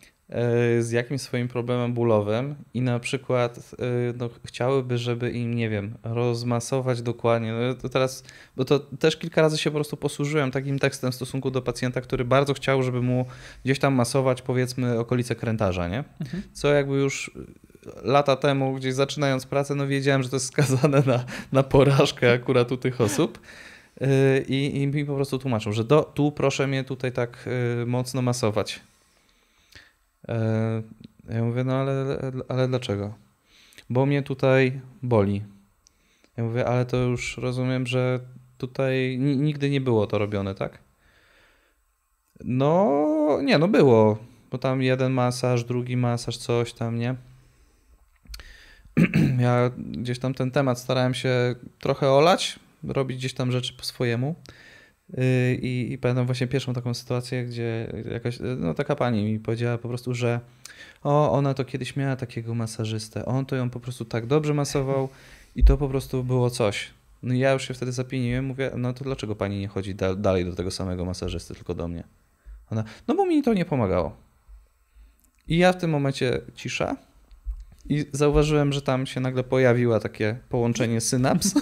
z jakimś swoim problemem bólowym i na przykład no, chciałyby, żeby im, nie wiem, rozmasować dokładnie. No, to teraz, bo to też kilka razy się po prostu posłużyłem takim tekstem w stosunku do pacjenta, który bardzo chciał, żeby mu gdzieś tam masować, powiedzmy, okolice krętarza, nie? Co jakby już lata temu, gdzieś zaczynając pracę, no wiedziałem, że to jest skazane na porażkę akurat u tych osób. I mi po prostu tłumaczą, że tu proszę mnie tutaj tak mocno masować. Ja mówię, no ale dlaczego? Bo mnie tutaj boli. Ja mówię, ale to już rozumiem, że tutaj nigdy nie było to robione, tak? No, nie, no było, bo tam jeden masaż, drugi masaż, coś tam, nie? Ja gdzieś tam ten temat starałem się trochę olać, robić gdzieś tam rzeczy po swojemu. I pamiętam właśnie pierwszą taką sytuację, gdzie jakaś, no taka pani mi powiedziała po prostu, że ona to kiedyś miała takiego masażystę, on to ją po prostu tak dobrze masował i to po prostu było coś. No i ja już się wtedy zapieniłem, mówię, no to dlaczego pani nie chodzi dalej do tego samego masażysty, tylko do mnie? Ona, no bo mi to nie pomagało. I ja w tym momencie cisza i zauważyłem, że tam się nagle pojawiło takie połączenie synaps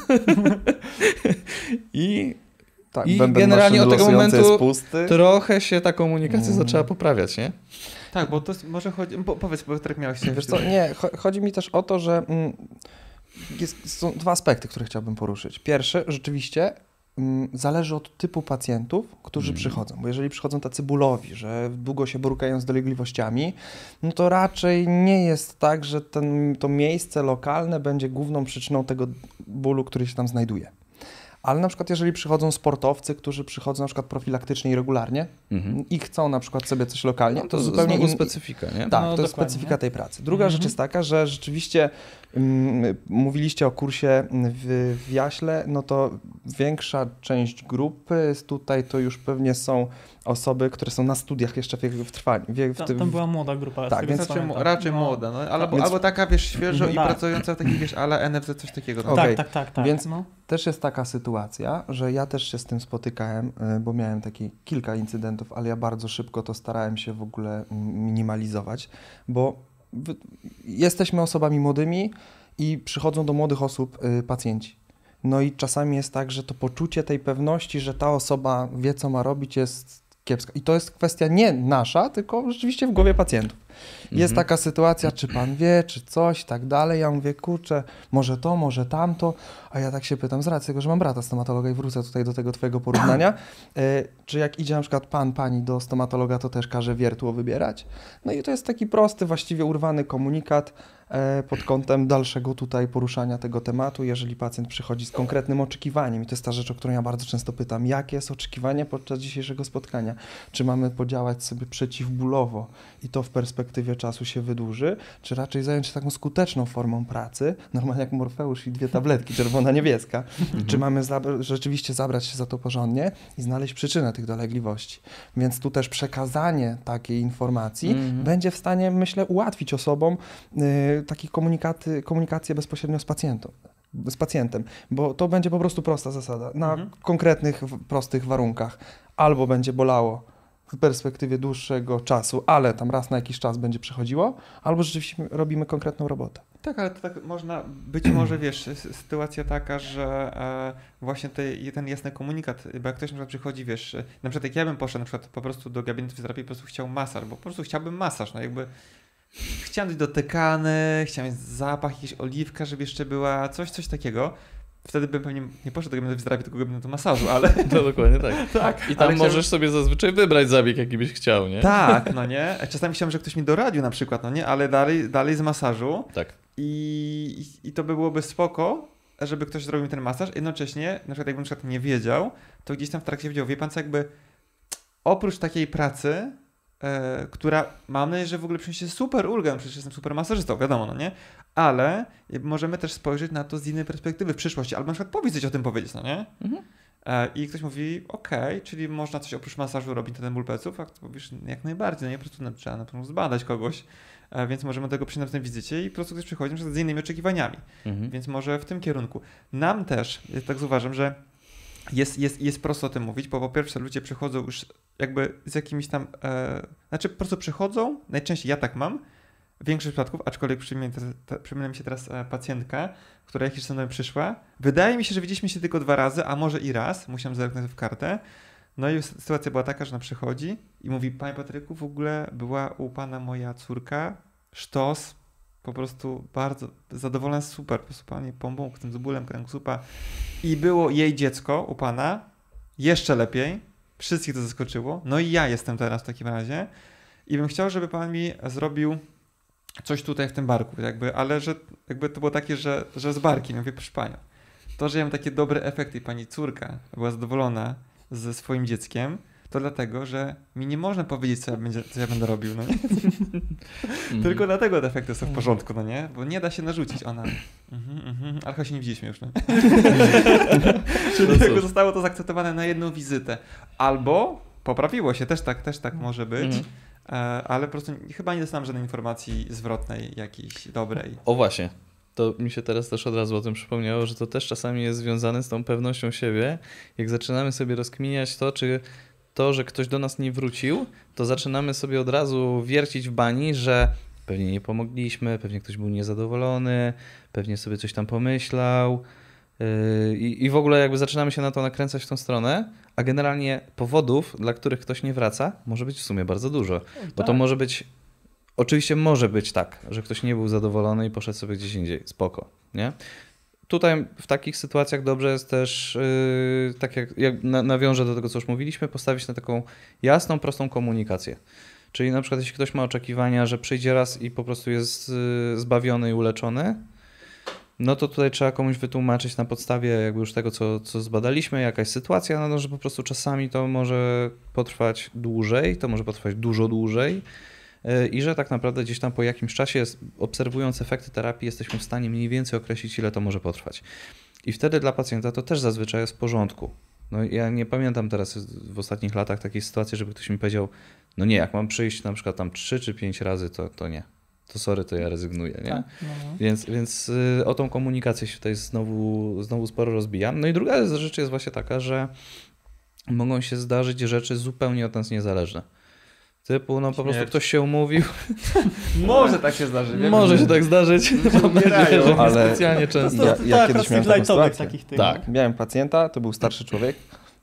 i generalnie od tego momentu trochę się ta komunikacja zaczęła poprawiać, nie? Tak, bo to może chodzi... Powiedz, bo tak miałeś się... Wiesz co, nie, chodzi mi też o to, że są dwa aspekty, które chciałbym poruszyć. Pierwszy, rzeczywiście zależy od typu pacjentów, którzy przychodzą, bo jeżeli przychodzą tacy bólowi, że długo się borykają z dolegliwościami, no to raczej nie jest tak, że to miejsce lokalne będzie główną przyczyną tego bólu, który się tam znajduje. Ale na przykład jeżeli przychodzą sportowcy, którzy przychodzą na przykład profilaktycznie i regularnie i chcą na przykład sobie coś lokalnie, no to zupełnie specyfika, nie? Tak, no, to jest specyfika tej pracy. Druga rzecz jest taka, że rzeczywiście mówiliście o kursie w Jaśle, no to większa część grupy tutaj to już pewnie są osoby, które są na studiach jeszcze w trwaniu. Tam była młoda grupa. Tak, więc raczej młoda, no, albo taka, wiesz, świeżo i pracująca w takich, wiesz, ale NFZ, coś takiego. No. Okay. Tak. Więc też jest taka sytuacja, że ja też się z tym spotykałem, bo miałem kilka incydentów, ale ja bardzo szybko to starałem się w ogóle minimalizować, bo jesteśmy osobami młodymi i przychodzą do młodych osób pacjenci. No i czasami jest tak, że to poczucie tej pewności, że ta osoba wie, co ma robić, jest kiepska. I to jest kwestia nie nasza, tylko rzeczywiście w głowie pacjentów. Jest taka sytuacja, czy pan wie, czy coś, tak dalej. Ja mówię, kurczę, może to, może tamto. A ja tak się pytam, z racji tego, że mam brata stomatologa i wrócę tutaj do tego twojego porównania, czy jak idzie na przykład pani do stomatologa, to też każe wiertło wybierać? No i to jest taki prosty, właściwie urwany komunikat pod kątem dalszego tutaj poruszania tego tematu, jeżeli pacjent przychodzi z konkretnym oczekiwaniem. I to jest ta rzecz, o którą ja bardzo często pytam, jakie jest oczekiwanie podczas dzisiejszego spotkania? Czy mamy podziałać sobie przeciwbólowo i to w perspektywie czasu się wydłuży, czy raczej zająć się taką skuteczną formą pracy, normalnie jak Morfeusz i 2 tabletki, czerwona, niebieska, czy mamy rzeczywiście zabrać się za to porządnie i znaleźć przyczynę tych dolegliwości. Więc tu też przekazanie takiej informacji będzie w stanie, myślę, ułatwić osobom takie komunikację bezpośrednio z pacjentem, bo to będzie po prostu prosta zasada, na konkretnych, prostych warunkach. Albo będzie bolało w perspektywie dłuższego czasu, ale tam raz na jakiś czas będzie przychodziło, albo rzeczywiście robimy konkretną robotę. Tak, ale to tak można, być może wiesz, sytuacja taka, że właśnie ten jasny komunikat, bo jak ktoś na przykład przychodzi, wiesz, na przykład jak ja bym poszedł na przykład po prostu do gabinetu fizjoterapii, po prostu chciał masaż, bo po prostu chciałbym masaż, no jakby chciałem być dotykany, chciałem mieć zapach, jakaś oliwka, żeby jeszcze była, coś takiego. Wtedy bym pewnie nie poszedł do gabinetu fizjoterapii, tylko do gabinetu masażu, ale... To dokładnie tak. Tak. I tam możesz sobie zazwyczaj wybrać zabieg, jaki byś chciał, nie? Tak, no nie? Czasami chciałem, że ktoś mi doradził na przykład, no nie? Ale dalej z masażu. Tak. I to by byłoby spoko, żeby ktoś zrobił mi ten masaż. Jednocześnie, na przykład jakbym na przykład nie wiedział, to gdzieś tam w trakcie wiedział, wie pan co, jakby oprócz takiej pracy, która mam nadzieję, że w ogóle przyniesie super ulgę, przecież jestem super masażystą, wiadomo, no nie? Ale możemy też spojrzeć na to z innej perspektywy w przyszłości, albo na przykład coś o tym powiedzieć, no nie? I ktoś mówi, okej, czyli można coś oprócz masażu robić na ten ból pleców, a ty mówisz, jak najbardziej, no nie, po prostu trzeba na pewno zbadać kogoś, więc możemy tego przyjąć na tej wizycie i po prostu ktoś przychodzi na przykład z innymi oczekiwaniami, więc może w tym kierunku. Nam też, ja tak zauważam, że jest prosto o tym mówić, bo po pierwsze ludzie przychodzą już jakby z jakimiś tam, znaczy po prostu przychodzą, najczęściej ja tak mam, w większości przypadków, aczkolwiek przypomina mi się teraz pacjentka, która jakiś czas ze mną przyszła. Wydaje mi się, że widzieliśmy się tylko 2 razy, a może i raz, musiałem zerknąć w kartę. No i sytuacja była taka, że ona przychodzi i mówi, panie Patryku, w ogóle była u pana moja córka, sztos, po prostu bardzo zadowolona, super, po prostu pani pomógł tym z bólem kręgosłupa i było jej dziecko u pana jeszcze lepiej, wszystkich to zaskoczyło, no i ja jestem teraz w takim razie i bym chciał, żeby pan mi zrobił coś tutaj w tym barku, jakby, ale że jakby to było takie, że z barki, mówię, proszę panią, to, że ja mam takie dobre efekty i pani córka była zadowolona ze swoim dzieckiem, to dlatego, że mi nie można powiedzieć, co ja będę robił, no nie? Tylko dlatego te efekty są w porządku, no nie? Bo nie da się narzucić. Ona, ale chyba się nie widzieliśmy już, no. Czyli jakby zostało to zaakceptowane na jedną wizytę. Albo poprawiło się, też tak może być, ale po prostu chyba nie dostałem żadnej informacji zwrotnej, jakiejś dobrej. O właśnie. To mi się teraz też od razu o tym przypomniało, że to też czasami jest związane z tą pewnością siebie. Jak zaczynamy sobie rozkminiać to, czy to, że ktoś do nas nie wrócił, to zaczynamy sobie od razu wiercić w bani, że pewnie nie pomogliśmy, pewnie ktoś był niezadowolony, pewnie sobie coś tam pomyślał i w ogóle jakby zaczynamy się na to nakręcać w tą stronę, a generalnie powodów, dla których ktoś nie wraca, może być w sumie bardzo dużo. Bo to może być, oczywiście może być tak, że ktoś nie był zadowolony i poszedł sobie gdzieś indziej, spoko, nie? Tutaj w takich sytuacjach dobrze jest też, tak jak nawiążę do tego, co już mówiliśmy, postawić na taką jasną, prostą komunikację. Czyli na przykład jeśli ktoś ma oczekiwania, że przyjdzie raz i po prostu jest zbawiony i uleczony, no to tutaj trzeba komuś wytłumaczyć na podstawie jakby już tego, co zbadaliśmy, jakaś sytuacja, no że po prostu czasami to może potrwać dłużej, to może potrwać dużo dłużej, i że tak naprawdę gdzieś tam po jakimś czasie, obserwując efekty terapii, jesteśmy w stanie mniej więcej określić, ile to może potrwać. I wtedy dla pacjenta to też zazwyczaj jest w porządku. No ja nie pamiętam teraz w ostatnich latach takiej sytuacji, żeby ktoś mi powiedział, no nie, jak mam przyjść na przykład tam 3 czy 5 razy, to nie. To sorry, to ja rezygnuję, nie? Tak, Więc o tą komunikację się tutaj znowu sporo rozbijam. No i druga rzecz jest właśnie taka, że mogą się zdarzyć rzeczy zupełnie od nas niezależne. Typu, no po prostu ktoś się umówił. Może tak się zdarzyć. Może się tak zdarzyć. Mam nadzieję, że nie specjalnie często. Ja kiedyś miałem taką sytuację. takich Tak, miałem pacjenta, to był starszy człowiek,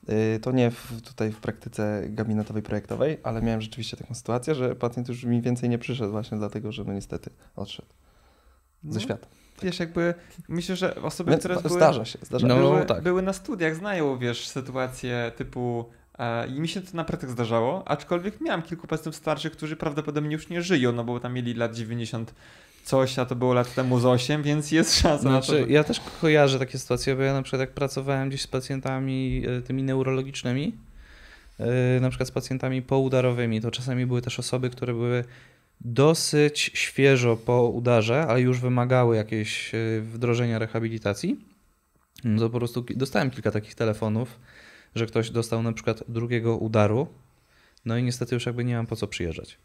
To nie tutaj w praktyce gabinetowej, projektowej, ale miałem rzeczywiście taką sytuację, że pacjent już mi więcej nie przyszedł właśnie dlatego, że no niestety odszedł ze świata. Wiesz, jakby myślę, że osoby, które Zdarza się. były na studiach, znają, wiesz, sytuacje typu i mi się to naprawdę zdarzało, aczkolwiek miałem kilku pacjentów starszych, którzy prawdopodobnie już nie żyją, no bo tam mieli lat 90 coś, a to było lat temu z 8, więc jest szansa na to. Ja też kojarzę takie sytuacje, bo ja na przykład jak pracowałem gdzieś z pacjentami tymi neurologicznymi, na przykład z pacjentami poudarowymi, to czasami były też osoby, które były dosyć świeżo po udarze, ale już wymagały jakiejś wdrożenia rehabilitacji. No to po prostu dostałem kilka takich telefonów, że ktoś dostał na przykład drugiego udaru, no i niestety już jakby nie mam po co przyjeżdżać.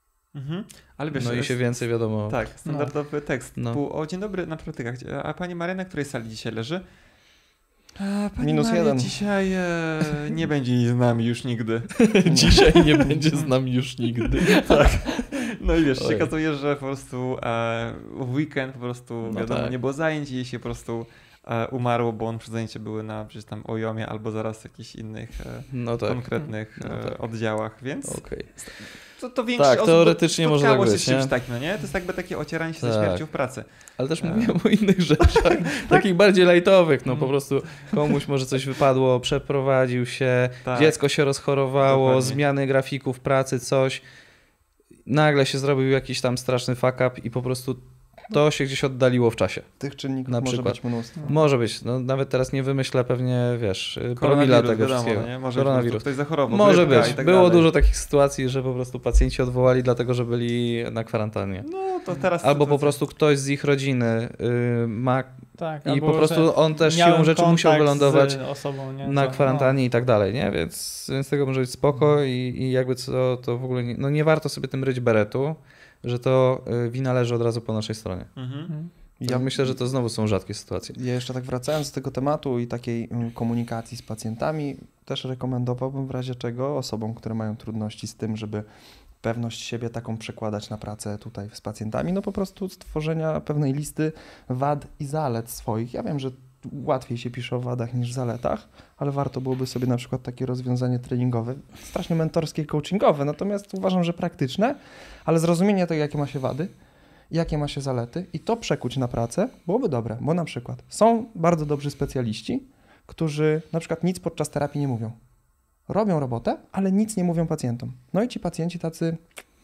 Ale wiesz, no i się więcej wiadomo. Tak, standardowy tekst. No. O, dzień dobry, na praktykach. A pani Maria na której sali dzisiaj leży? Pani -1. Maria dzisiaj nie będzie z nami już nigdy. Dzisiaj nie będzie z nami już nigdy. Tak. No i wiesz, się okazuje, że po prostu w weekend po prostu wiadomo, nie było zajęć i jej się po prostu umarło, bo on przy zajęciu były na przecież tam OJOM-ie albo zaraz jakichś innych konkretnych oddziałach, więc to większość osób teoretycznie może tak się być, z czymś takim, no nie? To jest jakby takie ocieranie się ze śmiercią w pracy. Ale też mówiłem o innych rzeczach, takich bardziej lightowych, no po prostu komuś może coś wypadło, przeprowadził się, dziecko się rozchorowało, zmiany grafików pracy, coś, nagle się zrobił jakiś tam straszny fuck up i po prostu to się gdzieś oddaliło w czasie. Tych czynników na może przykład być mnóstwo. Może być, no nawet teraz nie wymyślę pewnie, wiesz, promila tego wszystkiego. Nie? Może koronawirus. Ktoś zachorował. Może być. Tak było dużo takich sytuacji, że po prostu pacjenci odwołali dlatego, że byli na kwarantannie. No to teraz albo po prostu ktoś z ich rodziny ma i po prostu on też siłą rzeczy musiał wylądować osobą, na kwarantannie i tak dalej, nie? Więc z tego może być spoko i jakby to w ogóle nie warto sobie tym ryć beretu, że to wina leży od razu po naszej stronie. Ja myślę, że to znowu są rzadkie sytuacje. Ja jeszcze tak wracając do tego tematu i takiej komunikacji z pacjentami, też rekomendowałbym w razie czego osobom, które mają trudności z tym, żeby pewność siebie taką przekładać na pracę tutaj z pacjentami, no po prostu stworzenia pewnej listy wad i zalet swoich. Ja wiem, że łatwiej się pisze o wadach niż zaletach, ale warto byłoby sobie na przykład takie rozwiązanie treningowe, strasznie mentorskie i coachingowe, natomiast uważam, że praktyczne, ale zrozumienie tego, jakie ma się wady, jakie ma się zalety i to przekuć na pracę byłoby dobre, bo na przykład są bardzo dobrzy specjaliści, którzy na przykład nic podczas terapii nie mówią. Robią robotę, ale nic nie mówią pacjentom. No i ci pacjenci tacy,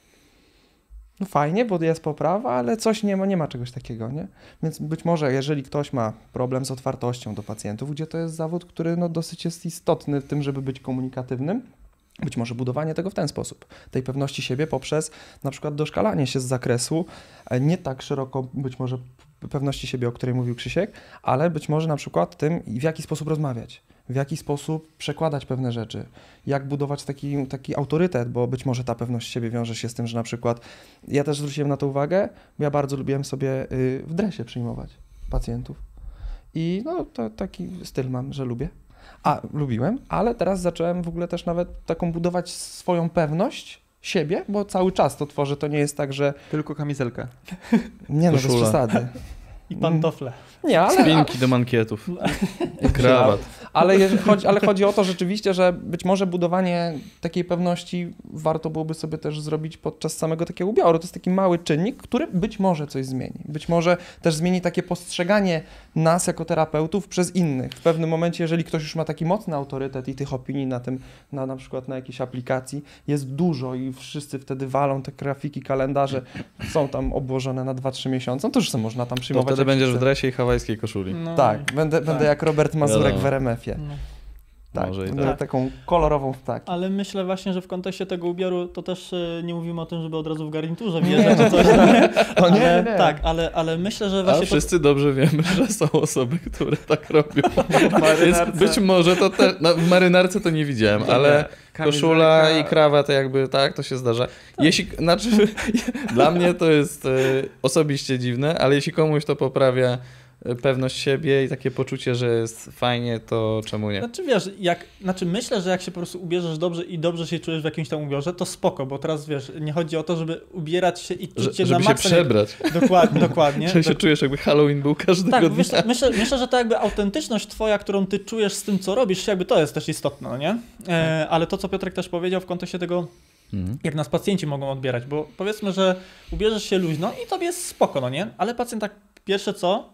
no fajnie, bo jest poprawa, ale coś nie ma czegoś takiego, nie? Więc być może, jeżeli ktoś ma problem z otwartością do pacjentów, gdzie to jest zawód, który no dosyć jest istotny w tym, żeby być komunikatywnym, być może budowanie tego w ten sposób, tej pewności siebie poprzez na przykład doszkalanie się z zakresu, nie tak szeroko być może pewności siebie, o której mówił Krzysiek, ale być może na przykład tym, w jaki sposób rozmawiać, w jaki sposób przekładać pewne rzeczy, jak budować taki autorytet, bo być może ta pewność siebie wiąże się z tym, że na przykład, ja też zwróciłem na to uwagę, bo ja bardzo lubiłem sobie w dresie przyjmować pacjentów i no to taki styl mam, że lubię. Lubiłem, ale teraz zacząłem w ogóle też nawet taką budować swoją pewność siebie, bo cały czas to tworzę, to nie jest tak, że... Tylko kamizelka. Nie no, bez przesady. I pantofle. Nie, ale... Spinki do mankietów. Krawat. Ale chodzi o to rzeczywiście, że być może budowanie takiej pewności warto byłoby sobie też zrobić podczas samego takiego ubioru. To jest taki mały czynnik, który być może coś zmieni. Być może też zmieni takie postrzeganie nas jako terapeutów przez innych. W pewnym momencie, jeżeli ktoś już ma taki mocny autorytet i tych opinii na przykład na jakiejś aplikacji jest dużo i wszyscy wtedy walą te grafiki, kalendarze są tam obłożone na 2-3 miesiące, no to już sobie można tam przyjmować. To wtedy będziesz w dresie i hawajskiej koszuli. No, tak, będę jak Robert Mazurek w RMF-ie. No. Tak, będę taką kolorową ptak. Ale myślę właśnie, że w kontekście tego ubioru to też nie mówimy o tym, żeby od razu w garniturze wjeżdżać czy coś. Nie. Tak, ale myślę, że właśnie... A wszyscy dobrze wiemy, że są osoby, które tak robią. Być może to w marynarce to nie widziałem, ale koszula i krawat jakby tak, to się zdarza. Dla mnie to jest osobiście dziwne, ale jeśli komuś to poprawia pewność siebie i takie poczucie, że jest fajnie, to czemu nie? Znaczy wiesz, myślę, że jak się po prostu ubierzesz dobrze i dobrze się czujesz w jakimś tam ubiorze, to spoko, bo teraz wiesz, nie chodzi o to, żeby ubierać się i czuć się na żeby się maksa. przebrać. Dokładnie. Że się czujesz, jakby Halloween był każdego dnia. Tak, myślę, że to jakby autentyczność twoja, którą ty czujesz z tym, co robisz, jakby to jest też istotne, no nie? Ale to, co Piotrek też powiedział w kontekście tego, jak nas pacjenci mogą odbierać, bo powiedzmy, że ubierzesz się luźno i tobie jest spoko, no nie? Ale pacjent tak pierwsze co?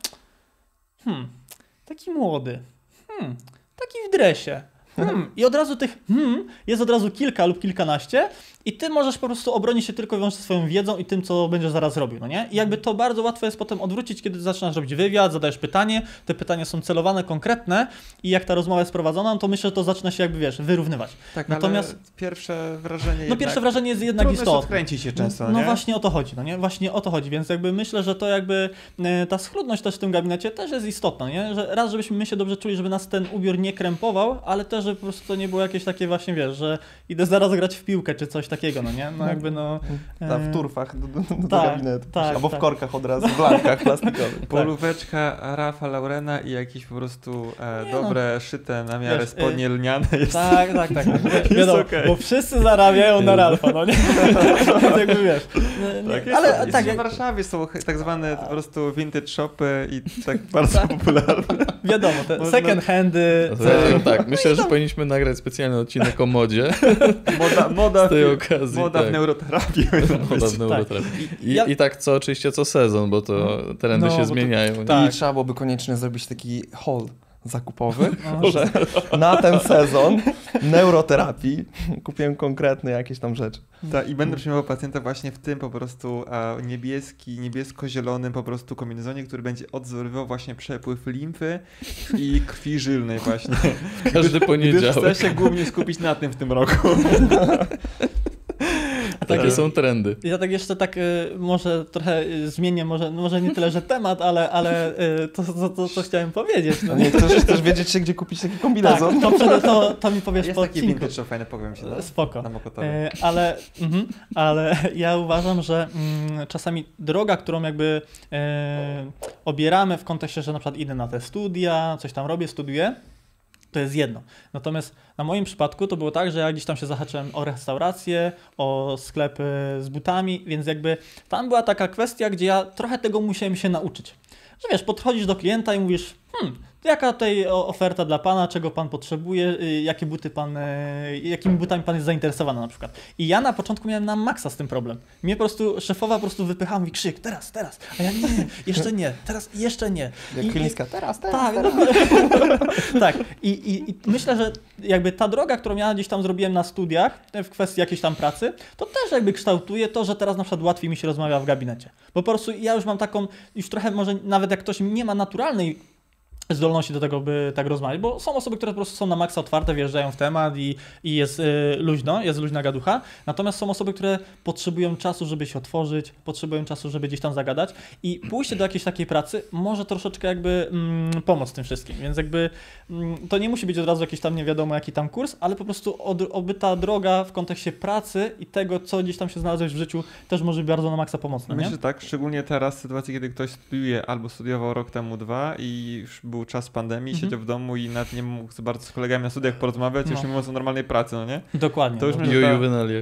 Taki młody, taki w dresie. I od razu tych jest od razu kilka lub kilkanaście i ty możesz po prostu obronić się tylko i wyłącznie swoją wiedzą i tym, co będziesz zaraz robił, no nie? I jakby to bardzo łatwo jest potem odwrócić, kiedy zaczynasz robić wywiad, zadajesz pytanie, te pytania są celowane, konkretne i jak ta rozmowa jest prowadzona, to myślę, że to zaczyna się jakby, wiesz, wyrównywać. Tak, natomiast ale pierwsze wrażenie no pierwsze wrażenie jest jednak trudno istotne. odkręcić się często, No nie? właśnie o to chodzi, no nie? Właśnie o to chodzi, więc jakby myślę, że to jakby ta schludność też w tym gabinecie też jest istotna, nie? Że raz, żebyśmy my się dobrze czuli, żeby nas ten ubiór nie krępował, ale też, żeby po prostu to nie było jakieś takie właśnie, wiesz, że idę zaraz grać w piłkę czy coś takiego, no nie? No jakby no... W turfach do tak, gabinetu. tak, Albo tak. w korkach od razu, w lampkach plastikowych. Polóweczka Ralpha Laurena i jakieś po prostu Nie dobre, szyte na miarę Wiesz, spodnie lniane jest... Tak. Wiadomo, okej. bo wszyscy zarabiają na Ralfa, no nie? Więc jakby wiesz. Tak, Ale jest, tak, w Warszawie są tak zwane po prostu vintage shopy i tak bardzo popularne. wiadomo, te second handy. Tak, myślę, że powinniśmy nagrać specjalny odcinek o modzie Moda z tej okazji. moda w neuroterapii. Moda w neuroterapii. I tak oczywiście co sezon, bo to trendy się zmieniają. nie? Tak. I trzeba byłoby koniecznie zrobić taki haul zakupowy, że na ten sezon neuroterapii kupiłem konkretne jakieś tam rzeczy. Tak, i będę przyjmował pacjenta właśnie w tym po prostu niebiesko-zielonym po prostu kombinezonie, który będzie odwzorowywał właśnie przepływ limfy i krwi żylnej właśnie. Każdy Gdyż poniedziałek. chcę się głównie skupić na tym w tym roku. Takie są trendy. Ja tak jeszcze może trochę zmienię, może nie tyle, że temat, ale to co chciałem powiedzieć. No. Nie chcesz wiedzieć się, gdzie kupić taki Tak, kombinezon? to mi powiesz Jest po taki odcinku. vintage, fajne powiem się. No? Spoko. Na Mokotowie. Ale ja uważam, że czasami droga, którą jakby obieramy w kontekście, że na przykład idę na te studia, coś tam robię, studiuję, to jest jedno. Natomiast na moim przypadku to było tak, że ja gdzieś tam się zahaczyłem o restaurację, o sklepy z butami, więc jakby tam była taka kwestia, gdzie ja trochę tego musiałem się nauczyć. Że wiesz, podchodzisz do klienta i mówisz, jaka tutaj oferta dla pana, czego pan potrzebuje, jakimi butami pan jest zainteresowany na przykład. I ja na początku miałem na maksa z tym problem. Mnie po prostu szefowa po prostu wypychała mi krzyk, teraz, a ja nie, jeszcze nie, teraz jeszcze nie. Jak Chylińska, teraz. Tak, tak. I myślę, że jakby ta droga, którą ja gdzieś tam zrobiłem na studiach w kwestii jakiejś tam pracy, to też jakby kształtuje to, że teraz na przykład łatwiej mi się rozmawia w gabinecie. Bo po prostu ja już mam taką, już trochę może nawet jak ktoś nie ma naturalnej zdolności do tego, by tak rozmawiać, bo są osoby, które po prostu są na maksa otwarte, wjeżdżają w temat i jest luźno, jest luźna gaducha, natomiast są osoby, które potrzebują czasu, żeby się otworzyć, potrzebują czasu, żeby gdzieś tam zagadać i pójście do jakiejś takiej pracy może troszeczkę jakby pomóc tym wszystkim, więc jakby to nie musi być od razu jakiś tam nie wiadomo jaki tam kurs, ale po prostu obyta droga w kontekście pracy i tego, co gdzieś tam się znalazłeś w życiu, też może być bardzo na maksa pomocne, Myślę, nie? że tak, szczególnie teraz w sytuacji, kiedy ktoś studiuje albo studiował rok temu 2 i już był czas pandemii, siedział w domu i nawet nie mógł za bardzo z kolegami na studiach porozmawiać, już nie mówiąc o normalnej pracy, no nie? Dokładnie. To już I o juwenaliach.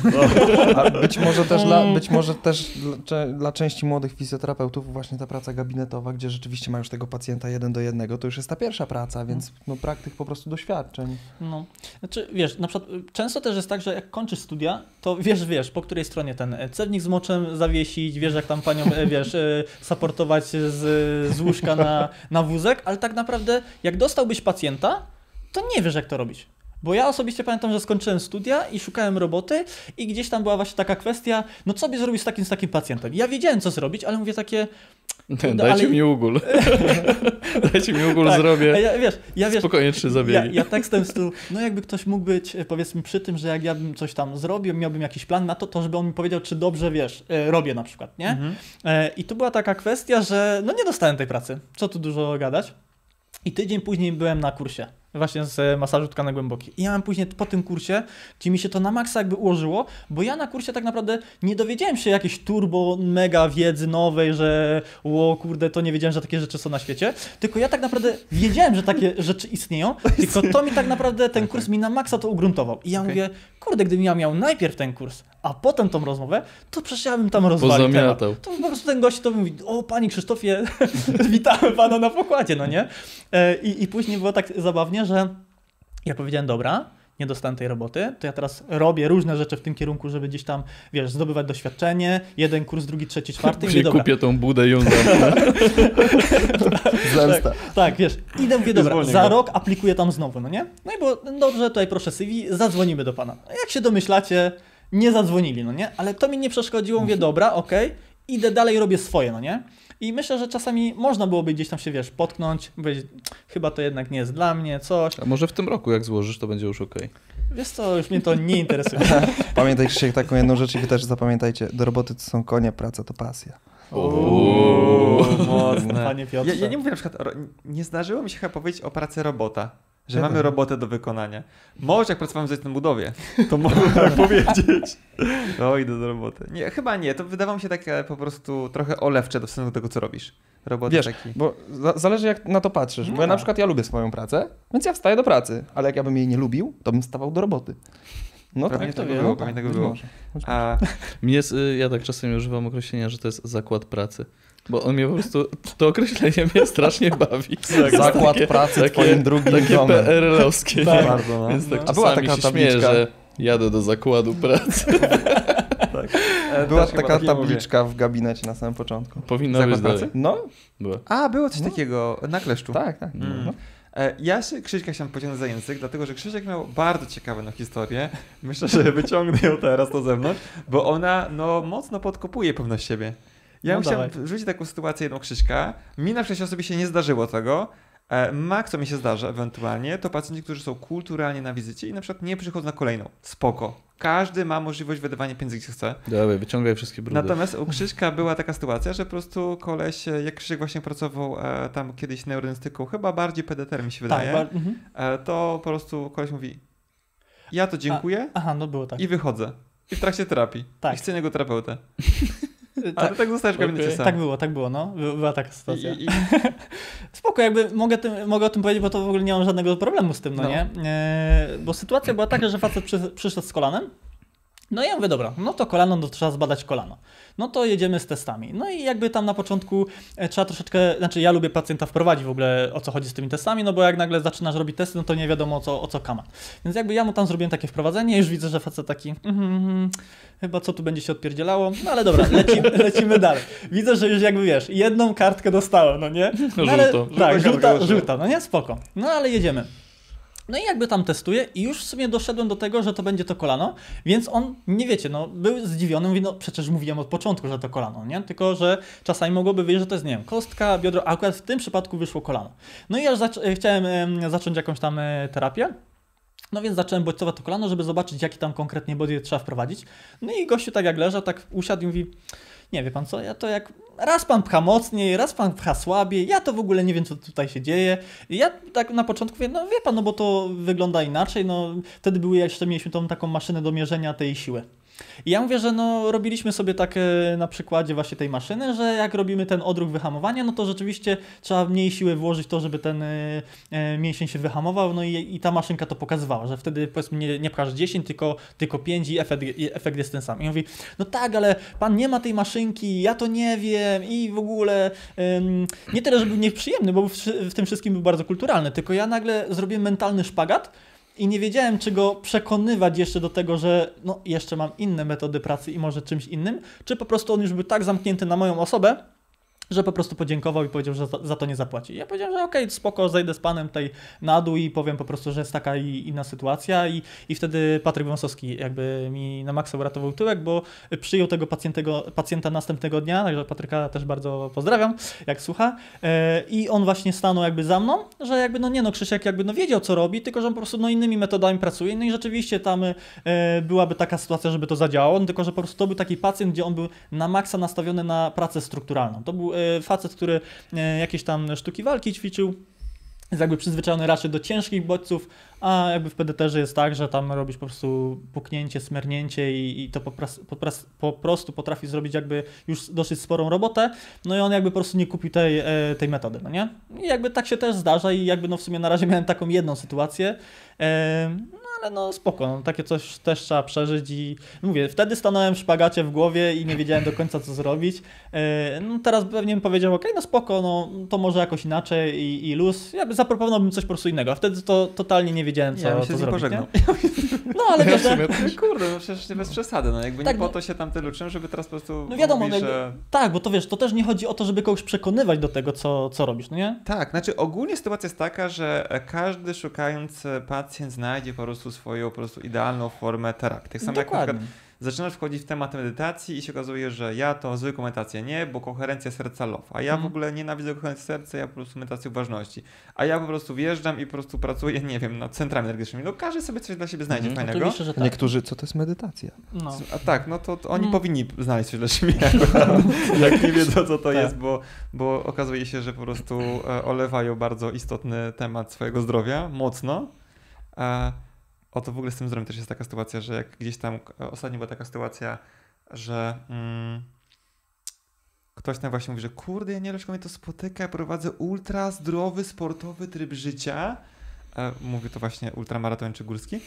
A być może też dla części młodych fizjoterapeutów właśnie ta praca gabinetowa, gdzie rzeczywiście ma już tego pacjenta 1 do 1, to już jest ta pierwsza praca, więc praktyk po prostu doświadczeń. No, znaczy wiesz, na przykład często też jest tak, że jak kończysz studia, to wiesz, po której stronie ten cewnik z moczem zawiesić, wiesz, jak tam panią, supportować z łóżka na wózek, ale tak naprawdę jak dostałbyś pacjenta, to nie wiesz, jak to robić. Bo ja osobiście pamiętam, że skończyłem studia i szukałem roboty i gdzieś tam była właśnie taka kwestia, no co by zrobić z takim pacjentem. Ja wiedziałem, co zrobić, ale mówię takie... Dajcie mi ugól. Dajcie mi ugól, tak, zrobię. Ja spokojnie 3 zabiegi. Ja tekstem z tyłu, no jakby ktoś mógł być, powiedzmy przy tym, że jak ja bym coś tam zrobił, miałbym jakiś plan na to żeby on mi powiedział, czy dobrze, robię na przykład, nie? I tu była taka kwestia, że no nie dostałem tej pracy. Co tu dużo gadać. I tydzień później byłem na kursie. właśnie z masażu tkane głębokie. I ja mam później po tym kursie, gdzie mi się to na maksa jakby ułożyło, bo ja na kursie tak naprawdę nie dowiedziałem się jakiejś turbo mega wiedzy nowej, że o kurde, to nie wiedziałem, że takie rzeczy są na świecie, tylko ja tak naprawdę wiedziałem, że takie rzeczy istnieją, tylko to mi tak naprawdę ten kurs mi na maksa to ugruntował. I ja mówię, kurde, gdybym ja miał najpierw ten kurs, a potem tą rozmowę, to przecież ja bym tam rozwalił temat. To po prostu ten gość to mówi, o panie Krzysztofie, witamy pana na pokładzie, no nie? I później było tak zabawnie, że ja powiedziałem, dobra, nie dostałem tej roboty, to ja teraz robię różne rzeczy w tym kierunku, żeby gdzieś tam, wiesz, zdobywać doświadczenie, jeden kurs, drugi, trzeci, czwarty. Później kupię tą budę i ją zamknę. Zemsta. Tak, wiesz, idę, mówię, dobra, za rok aplikuję tam znowu, no nie? No i było, dobrze, tutaj proszę CV, zadzwonimy do pana. Jak się domyślacie, nie zadzwonili, no nie? Ale to mi nie przeszkodziło, mówię, dobra, okej, idę dalej, robię swoje, no nie? I myślę, że czasami można byłoby gdzieś tam się, wiesz, potknąć, powiedzieć, chyba to jednak nie jest dla mnie, coś. A może w tym roku jak złożysz, to będzie już okej. Wiesz co, już mnie to nie interesuje. Pamiętaj, Krzysiek, taką jedną rzecz i wy też zapamiętajcie, do roboty to są konie, praca to pasja. Mocne. Panie Piotrze. Ja nie mówię na przykład, nie zdarzyło mi się chyba powiedzieć o pracy robota, że Nie mamy wiem. robotę do wykonania. Może jak pracowałem z na budowie, to mogę tak powiedzieć. No idę do roboty. Nie, chyba nie, to wydawało mi się takie po prostu trochę olewcze do stosunku do tego, co robisz. Roboty Wiesz, taki... bo zależy jak na to patrzysz, bo ja na przykład ja lubię swoją pracę, więc ja wstaję do pracy, ale jak ja bym jej nie lubił, to bym wstawał do roboty. No Pewnie tak, tak to było, pewnie tak było. A Ja tak czasem używam określenia, że to jest zakład pracy. Bo on mnie po prostu, to określenie mnie strasznie bawi. Zakład pracy twoim drugim Takie domem. PRL-owskie. tak, bardzo, no. Więc tak A była czasami taka się śmieję, tabliczka. że jadę do zakładu pracy. Była Też chyba taka takie tabliczka w gabinecie na samym początku. Powinno Zakład być dalej. pracy? No, Była. A, było coś takiego na kleszczu. tak, tak. Mm. No. Ja się Krzyśka chciałem pociągnąć za język, dlatego że Krzysiek miał bardzo ciekawą historię. Myślę, że wyciągnę ją teraz do zewnątrz, bo ona mocno podkopuje pewność siebie. Ja No chciałem dawaj. wrzucić taką sytuację jedną Krzyśka. Mi na przykład sobie się nie zdarzyło tego. Co mi się zdarza ewentualnie, to pacjenci, którzy są kulturalnie na wizycie i na przykład nie przychodzą na kolejną. Spoko. Każdy ma możliwość wydawania pieniędzy, gdzie chce. Dawaj, wyciągaj wszystkie brudy. Natomiast u Krzyśka była taka sytuacja, że po prostu koleś, jak Krzysiek właśnie pracował tam kiedyś neurodyagnostyką, chyba bardziej PDTR mi się wydaje, to po prostu koleś mówi, ja to dziękuję Aha, no było tak. i wychodzę. I w trakcie terapii. Tak. I chcę innego terapeutę. Tak, Ale tak zostajesz w gabinecie sam. tak było, no. Była taka sytuacja. I Spoko, jakby mogę o tym powiedzieć, bo to w ogóle nie mam żadnego problemu z tym, no, No. nie? Bo sytuacja była taka, że facet przyszedł z kolanem. No i ja mówię, dobra, no to kolano, no to trzeba zbadać kolano. No to jedziemy z testami. No i jakby tam na początku trzeba troszeczkę, znaczy ja lubię pacjenta wprowadzić w ogóle o co chodzi z tymi testami, no bo jak nagle zaczynasz robić testy, no to nie wiadomo o co kama. Więc jakby ja mu tam zrobiłem takie wprowadzenie, już widzę, że facet taki, chyba co tu będzie się odpierdzielało, no ale dobra, lecimy dalej. Widzę, że już jakby wiesz, jedną kartkę dostałem, no nie? No, ale, Żółtą. tak, Żółta. żółta, no nie? Spoko. No ale jedziemy. No i jakby tam testuję i już w sumie doszedłem do tego, że to będzie to kolano, więc on, nie wiecie, no był zdziwiony, mówi, no przecież mówiłem od początku, że to kolano, nie? Tylko, że czasami mogłoby wyjść, że to jest, nie wiem, kostka, biodro, a akurat w tym przypadku wyszło kolano. No i ja już chciałem zacząć jakąś tam terapię. No więc zacząłem bodźcować to kolano, żeby zobaczyć, jaki tam konkretnie body trzeba wprowadzić. No i gościu tak jak leżał, tak usiadł i mówi, nie wie pan co, ja to jak raz pan pcha mocniej, raz pan pcha słabiej, ja to w ogóle nie wiem, co tutaj się dzieje. I ja tak na początku mówię, no wie pan, no bo to wygląda inaczej, no wtedy jeszcze mieliśmy tą taką maszynę do mierzenia tej siły. I ja mówię, że no robiliśmy sobie tak na przykładzie właśnie tej maszyny, że jak robimy ten odruch wyhamowania, no to rzeczywiście trzeba mniej siły włożyć w to, żeby ten mięsień się wyhamował, no i ta maszynka to pokazywała, że wtedy powiedzmy nie pchasz 10, tylko 5 i efekt jest ten sam. I on mówi, no tak, ale pan nie ma tej maszynki, ja to nie wiem i w ogóle nie tyle, żeby był nieprzyjemny, bo w tym wszystkim był bardzo kulturalny, tylko ja nagle zrobiłem mentalny szpagat, i nie wiedziałem, czy go przekonywać jeszcze do tego, że no jeszcze mam inne metody pracy i może czymś innym, czy po prostu on już był tak zamknięty na moją osobę, że po prostu podziękował i powiedział, że za to nie zapłaci. Ja powiedziałem, że okej, spoko, zejdę z panem tutaj na dół i powiem po prostu, że jest taka i inna sytuacja i wtedy Patryk Wąsowski jakby mi na maksa uratował tyłek, bo przyjął tego pacjenta następnego dnia, także Patryka też bardzo pozdrawiam, jak słucha, i on właśnie stanął jakby za mną, że jakby no nie no, Krzysiek jakby no wiedział co robi, tylko że on po prostu no innymi metodami pracuje, no i rzeczywiście tam byłaby taka sytuacja, żeby to zadziałało, no, tylko że po prostu to był taki pacjent, gdzie on był na maksa nastawiony na pracę strukturalną. To był facet, który jakieś tam sztuki walki ćwiczył jest jakby przyzwyczajony raczej do ciężkich bodźców, a jakby w PDT-że jest tak, że tam robisz po prostu puknięcie, smernięcie i to po prostu potrafi zrobić jakby już dosyć sporą robotę, no i on jakby po prostu nie kupił tej metody, no nie? I jakby tak się też zdarza i jakby no w sumie na razie miałem taką jedną sytuację, ale no spoko, no, takie coś też trzeba przeżyć i mówię, wtedy stanąłem w szpagacie w głowie i nie wiedziałem do końca co zrobić. No teraz pewnie bym powiedział, okej, no spoko, no to może jakoś inaczej i luz. Ja zaproponowałbym coś po prostu innego, a wtedy to totalnie nie wiedziałem co, Ja bym się co z nim zrobić. pożegnał. No ale wiesz, no, Kurde, no przecież nie bez przesady, no jakby Tak, nie po no. to się tam tyle uczyłem, żeby teraz po prostu no wiadomo, mówić, jakby, że... tak, bo to wiesz, to też nie chodzi o to, żeby kogoś przekonywać do tego, co robisz, no nie? Tak, znaczy ogólnie sytuacja jest taka, że każdy szukający pacjent znajdzie po prostu swoją po prostu idealną formę terapii. Tak samo jak na Dokładnie. przykład zaczynasz wchodzić w temat medytacji i się okazuje, że ja to zwykłą medytację nie, bo koherencja serca love, a ja w ogóle nienawidzę koherencji serca, ja po prostu medytację uważności, a ja po prostu wjeżdżam i po prostu pracuję, nie wiem, nad centrami energetycznymi. No każdy sobie coś dla siebie znajdzie fajnego. Oczywiście, że tak. Niektórzy, co to jest medytacja? No. A tak, no to oni No. powinni znaleźć coś dla siebie, jak nie wiedzą co to Tak. jest, bo okazuje się, że po prostu olewają bardzo istotny temat swojego zdrowia, mocno. Oto w ogóle z tym zdrowiem też jest taka sytuacja, że jak gdzieś tam, ostatnio była taka sytuacja, że ktoś tam właśnie mówi, że kurde, ja nie wiem, mnie to spotyka, ja prowadzę ultra zdrowy, sportowy tryb życia. Mówię to właśnie ultramaratończyk górski.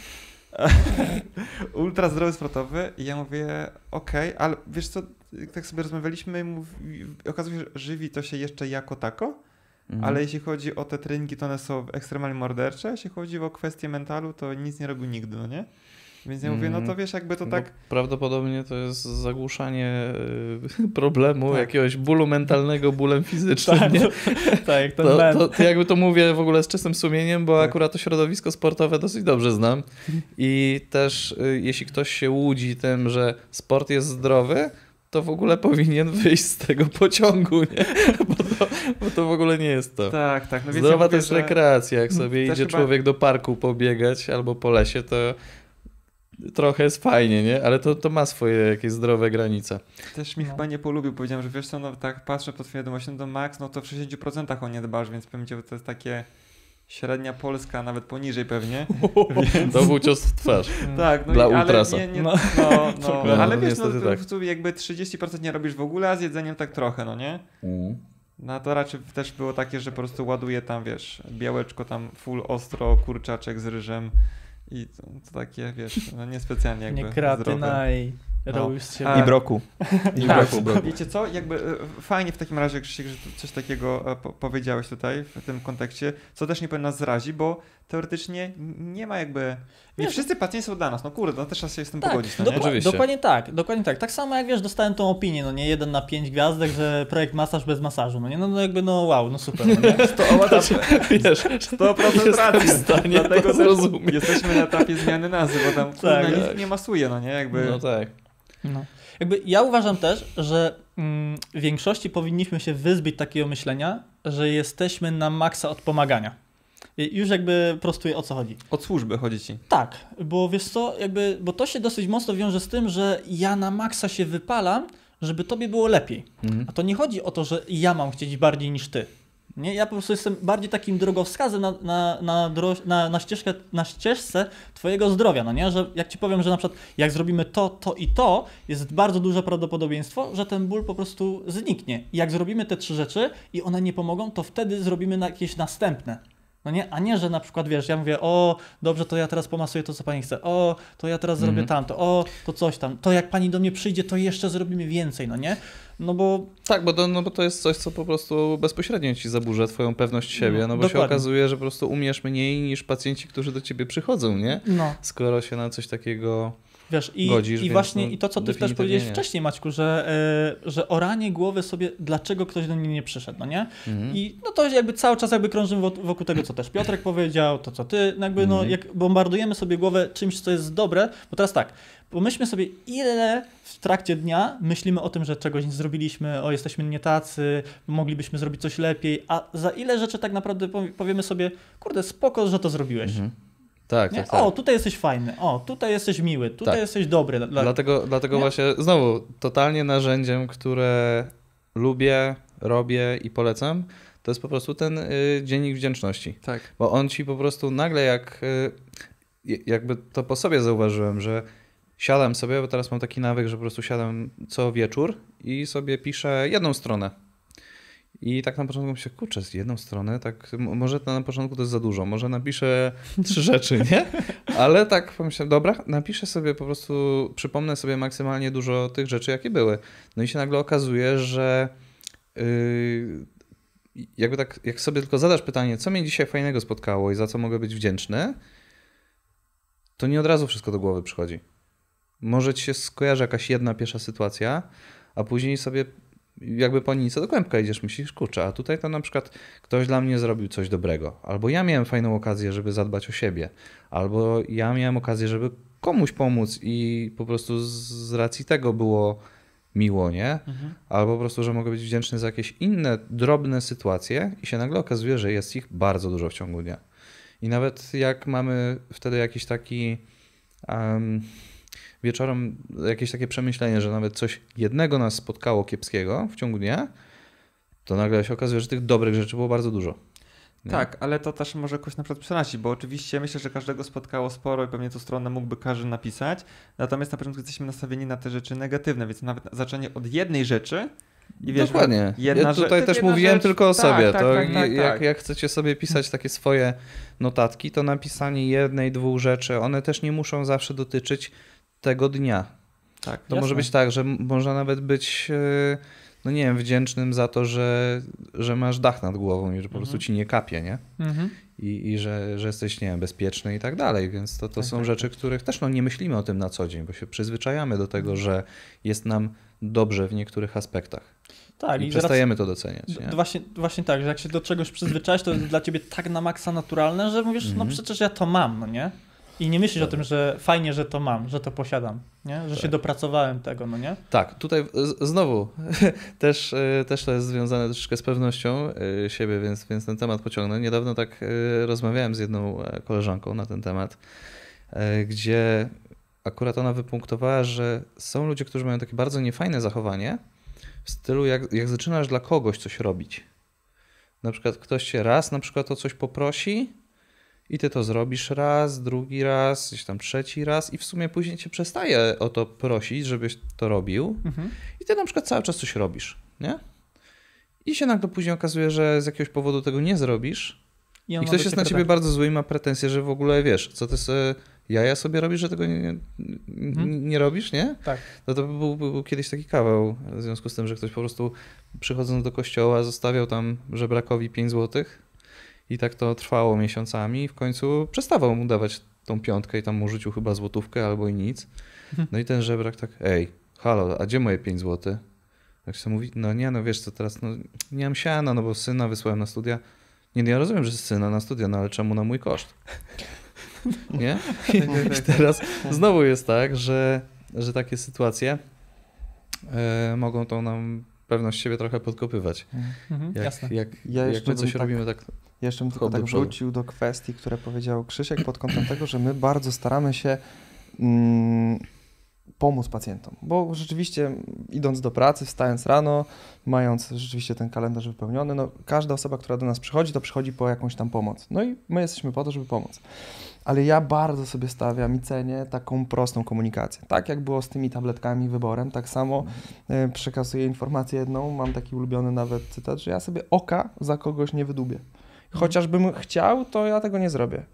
Ultra zdrowy, sportowy i ja mówię, okej, ale wiesz co, tak sobie rozmawialiśmy, okazuje się, że żywi to się jeszcze jako tako, ale jeśli chodzi o te treningi, to one są ekstremalnie mordercze, jeśli chodzi o kwestię mentalu, to nic nie robił nigdy, no nie? Więc ja mówię, no to wiesz, jakby to tak... Prawdopodobnie to jest zagłuszanie problemu, Tak. jakiegoś bólu mentalnego bólem fizycznym. Tak, nie? tak, jak ten To jakby to mówię w ogóle z czystym sumieniem, bo Tak. akurat to środowisko sportowe dosyć dobrze znam i też jeśli ktoś się łudzi tym, że sport jest zdrowy, to w ogóle powinien wyjść z tego pociągu, nie? Bo to w ogóle nie jest to. Tak, tak. No więc Zdrowa ja to mówię, jest że rekreacja. Jak sobie też idzie chyba- człowiek do parku pobiegać albo po lesie, to trochę jest fajnie, nie? Ale to ma swoje jakieś zdrowe granice. Też mi No. chyba nie polubił. Powiedziałem, że wiesz co, no tak patrzę pod twoją wiadomości, no to max, no to w 60% o nie dbasz, więc powiem ci, że to jest takie średnia Polska, nawet poniżej pewnie. To był cios w twarz. Tak, no Dla ale ultrasa. Nie, No. No, ale wiesz, no, niestety tak. jakby 30% nie robisz w ogóle, a z jedzeniem tak trochę, no nie? No to raczej też było takie, że po prostu ładuję tam, wiesz, białeczko tam full ostro, kurczaczek z ryżem i to takie, wiesz, no niespecjalnie jakby Nie zdrowe. kreatyna i No. robił z siebie. A- I broku. I Tak, broku. wiecie co, jakby fajnie w takim razie, Krzysiek, że coś takiego powiedziałeś tutaj w tym kontekście, co też nie powinno nas zrazić, bo teoretycznie nie ma jakby, nie Wiesz- wszyscy pacjenci są dla nas, no kurde, no też trzeba się z tym Tak, pogodzić, no nie? Oczywiście. dokładnie tak, dokładnie tak. Tak samo jak wiesz, dostałem tą opinię, no nie 1 na 5 gwiazdek, że projekt masaż bez masażu, no nie, no jakby no wow, no super, no nie? Wiesz, 100% racji, w stanie dlatego to też zrozumieć. jesteśmy na etapie zmiany nazwy, bo tam kurwa, Tak, nic tak. nie masuje, no nie, jakby... No tak. No. Jakby ja uważam też, że w większości powinniśmy się wyzbyć takiego myślenia, że jesteśmy na maksa od pomagania. I już jakby prostuję, o co chodzi. Od służby chodzi ci. Tak, bo wiesz co, jakby, bo to się dosyć mocno wiąże z tym, że ja na maksa się wypalam, żeby tobie było lepiej. Mhm. A to nie chodzi o to, że ja mam chcieć bardziej niż ty. Nie? Ja po prostu jestem bardziej takim drogowskazem na ścieżce twojego zdrowia, no nie? Że jak ci powiem, że na przykład jak zrobimy to i to, jest bardzo duże prawdopodobieństwo, że ten ból po prostu zniknie. I jak zrobimy te 3 rzeczy i one nie pomogą, to wtedy zrobimy jakieś następne. No nie, a nie, że na przykład wiesz, ja mówię, o dobrze, to ja teraz pomasuję to, co pani chce, o to ja teraz zrobię tamto, o to coś tam, to jak pani do mnie przyjdzie, to jeszcze zrobimy więcej, no nie? No bo Tak, bo to jest coś, co po prostu bezpośrednio ci zaburza twoją pewność siebie, no bo się Dokładnie. okazuje, że po prostu umiesz mniej niż pacjenci, którzy do ciebie przychodzą, nie? no. Skoro się na coś takiego... Wiesz, godzisz, i więc właśnie no, i to, co ty też definitywnie powiedziałeś nie. wcześniej, Maćku, że oranie głowy sobie, dlaczego ktoś do mnie nie przyszedł, no nie? I no to jakby cały czas jakby krążymy wokół tego, co też Piotrek powiedział, to co ty, no jakby no jak bombardujemy sobie głowę czymś, co jest dobre, bo teraz tak, pomyślmy sobie, ile w trakcie dnia myślimy o tym, że czegoś nie zrobiliśmy, o jesteśmy nie tacy, moglibyśmy zrobić coś lepiej, a za ile rzeczy tak naprawdę powiemy sobie, kurde, spoko, że to zrobiłeś. Tak, Nie? tak, tak. O, tutaj jesteś fajny, o, tutaj jesteś miły, tutaj Tak. jesteś dobry. Dlatego Nie? właśnie, znowu, totalnie narzędziem, które lubię, robię i polecam, to jest po prostu ten dziennik wdzięczności. Tak. Bo on ci po prostu nagle jakby to po sobie zauważyłem, że siadam sobie, bo teraz mam taki nawyk, że po prostu siadam co wieczór i sobie piszę jedną stronę. I tak na początku myślę, kurczę, z jedną stronę, tak może to na początku to jest za dużo, może napiszę 3 rzeczy, nie? Ale tak pomyślałem, dobra, napiszę sobie po prostu, przypomnę sobie maksymalnie dużo tych rzeczy, jakie były. No i się nagle okazuje, że jakby tak, jak sobie tylko zadasz pytanie, co mnie dzisiaj fajnego spotkało i za co mogę być wdzięczny, to nie od razu wszystko do głowy przychodzi. Może ci się skojarzy jakaś jedna pierwsza sytuacja, a później sobie jakby po linijce do kłębka idziesz, myślisz, kurczę, a tutaj to na przykład ktoś dla mnie zrobił coś dobrego, albo ja miałem fajną okazję, żeby zadbać o siebie, albo ja miałem okazję, żeby komuś pomóc i po prostu z racji tego było miło, nie? Albo po prostu, że mogę być wdzięczny za jakieś inne, drobne sytuacje i się nagle okazuje, że jest ich bardzo dużo w ciągu dnia. I nawet jak mamy wtedy jakiś taki wieczorem jakieś takie przemyślenie, że nawet coś jednego nas spotkało kiepskiego w ciągu dnia, to nagle się okazuje, że tych dobrych rzeczy było bardzo dużo. Nie? Tak, ale to też może jakoś na przykład przerazić, bo oczywiście myślę, że każdego spotkało sporo i pewnie tą stronę mógłby każdy napisać, natomiast na początku jesteśmy nastawieni na te rzeczy negatywne, więc nawet zaczęcie od jednej rzeczy i wiesz, dokładnie. Ja tutaj też mówiłem tylko o sobie. Jak chcecie sobie pisać takie swoje notatki, to napisanie jednej, 2 rzeczy, one też nie muszą zawsze dotyczyć tego dnia. Tak, to może być tak, że można nawet być, no nie wiem, wdzięcznym za to, że masz dach nad głową i że po prostu ci nie kapie, nie? I że jesteś, nie wiem, bezpieczny i tak dalej, więc to są rzeczy, których też nie myślimy o tym na co dzień, bo się przyzwyczajamy do tego, że jest nam dobrze w niektórych aspektach. Tak, i przestajemy to doceniać. Nie? Właśnie tak, że jak się do czegoś przyzwyczaisz, to jest dla ciebie tak na maksa naturalne, że mówisz, no przecież ja to mam, no nie? I nie myślisz o tym, że fajnie, że to mam, że to posiadam, nie? Że się dopracowałem tego, no nie? Tak, tutaj znowu też to jest związane troszeczkę z pewnością siebie, więc ten temat pociągnę. Niedawno tak rozmawiałem z jedną koleżanką na ten temat, gdzie akurat ona wypunktowała, że są ludzie, którzy mają takie bardzo niefajne zachowanie w stylu jak zaczynasz dla kogoś coś robić. Na przykład ktoś cię raz na przykład o coś poprosi i ty to zrobisz raz, drugi raz, gdzieś tam trzeci raz i w sumie później cię przestaje o to prosić, żebyś to robił i ty na przykład cały czas coś robisz, nie? I się nagle później okazuje, że z jakiegoś powodu tego nie zrobisz i ktoś jest na ciebie bardzo zły i ma pretensje, że w ogóle wiesz, co ty sobie jaja sobie robisz, że tego nie robisz, nie? Tak. No to był kiedyś taki kawał w związku z tym, że ktoś po prostu przychodząc do kościoła zostawiał tam żebrakowi 5 złotych. I tak to trwało miesiącami i w końcu przestawał mu dawać tą 5 i tam mu rzucił chyba złotówkę albo i nic. No i ten żebrak tak, ej, halo, a gdzie moje 5 złotych? Tak się mówi, no nie, no wiesz co teraz, no nie mam siana, no bo syna wysłałem na studia. Nie, ja rozumiem, że syna na studia, no ale czemu na mój koszt? Nie? I teraz znowu jest tak, że takie sytuacje mogą tą nam pewność siebie trochę podkopywać. Jak my coś robimy tak. Ja jeszcze bym tylko tak wrócił do kwestii, które powiedział Krzysiek pod kątem tego, że my bardzo staramy się pomóc pacjentom, bo rzeczywiście idąc do pracy, wstając rano, mając rzeczywiście ten kalendarz wypełniony, no każda osoba, która do nas przychodzi, to przychodzi po jakąś tam pomoc. No i my jesteśmy po to, żeby pomóc. Ale ja bardzo sobie stawiam i cenię taką prostą komunikację. Tak jak było z tymi tabletkami, wyborem, tak samo przekazuję informację jedną, mam taki ulubiony nawet cytat, że ja sobie oka za kogoś nie wydubię. Chociażbym chciał, to ja tego nie zrobię.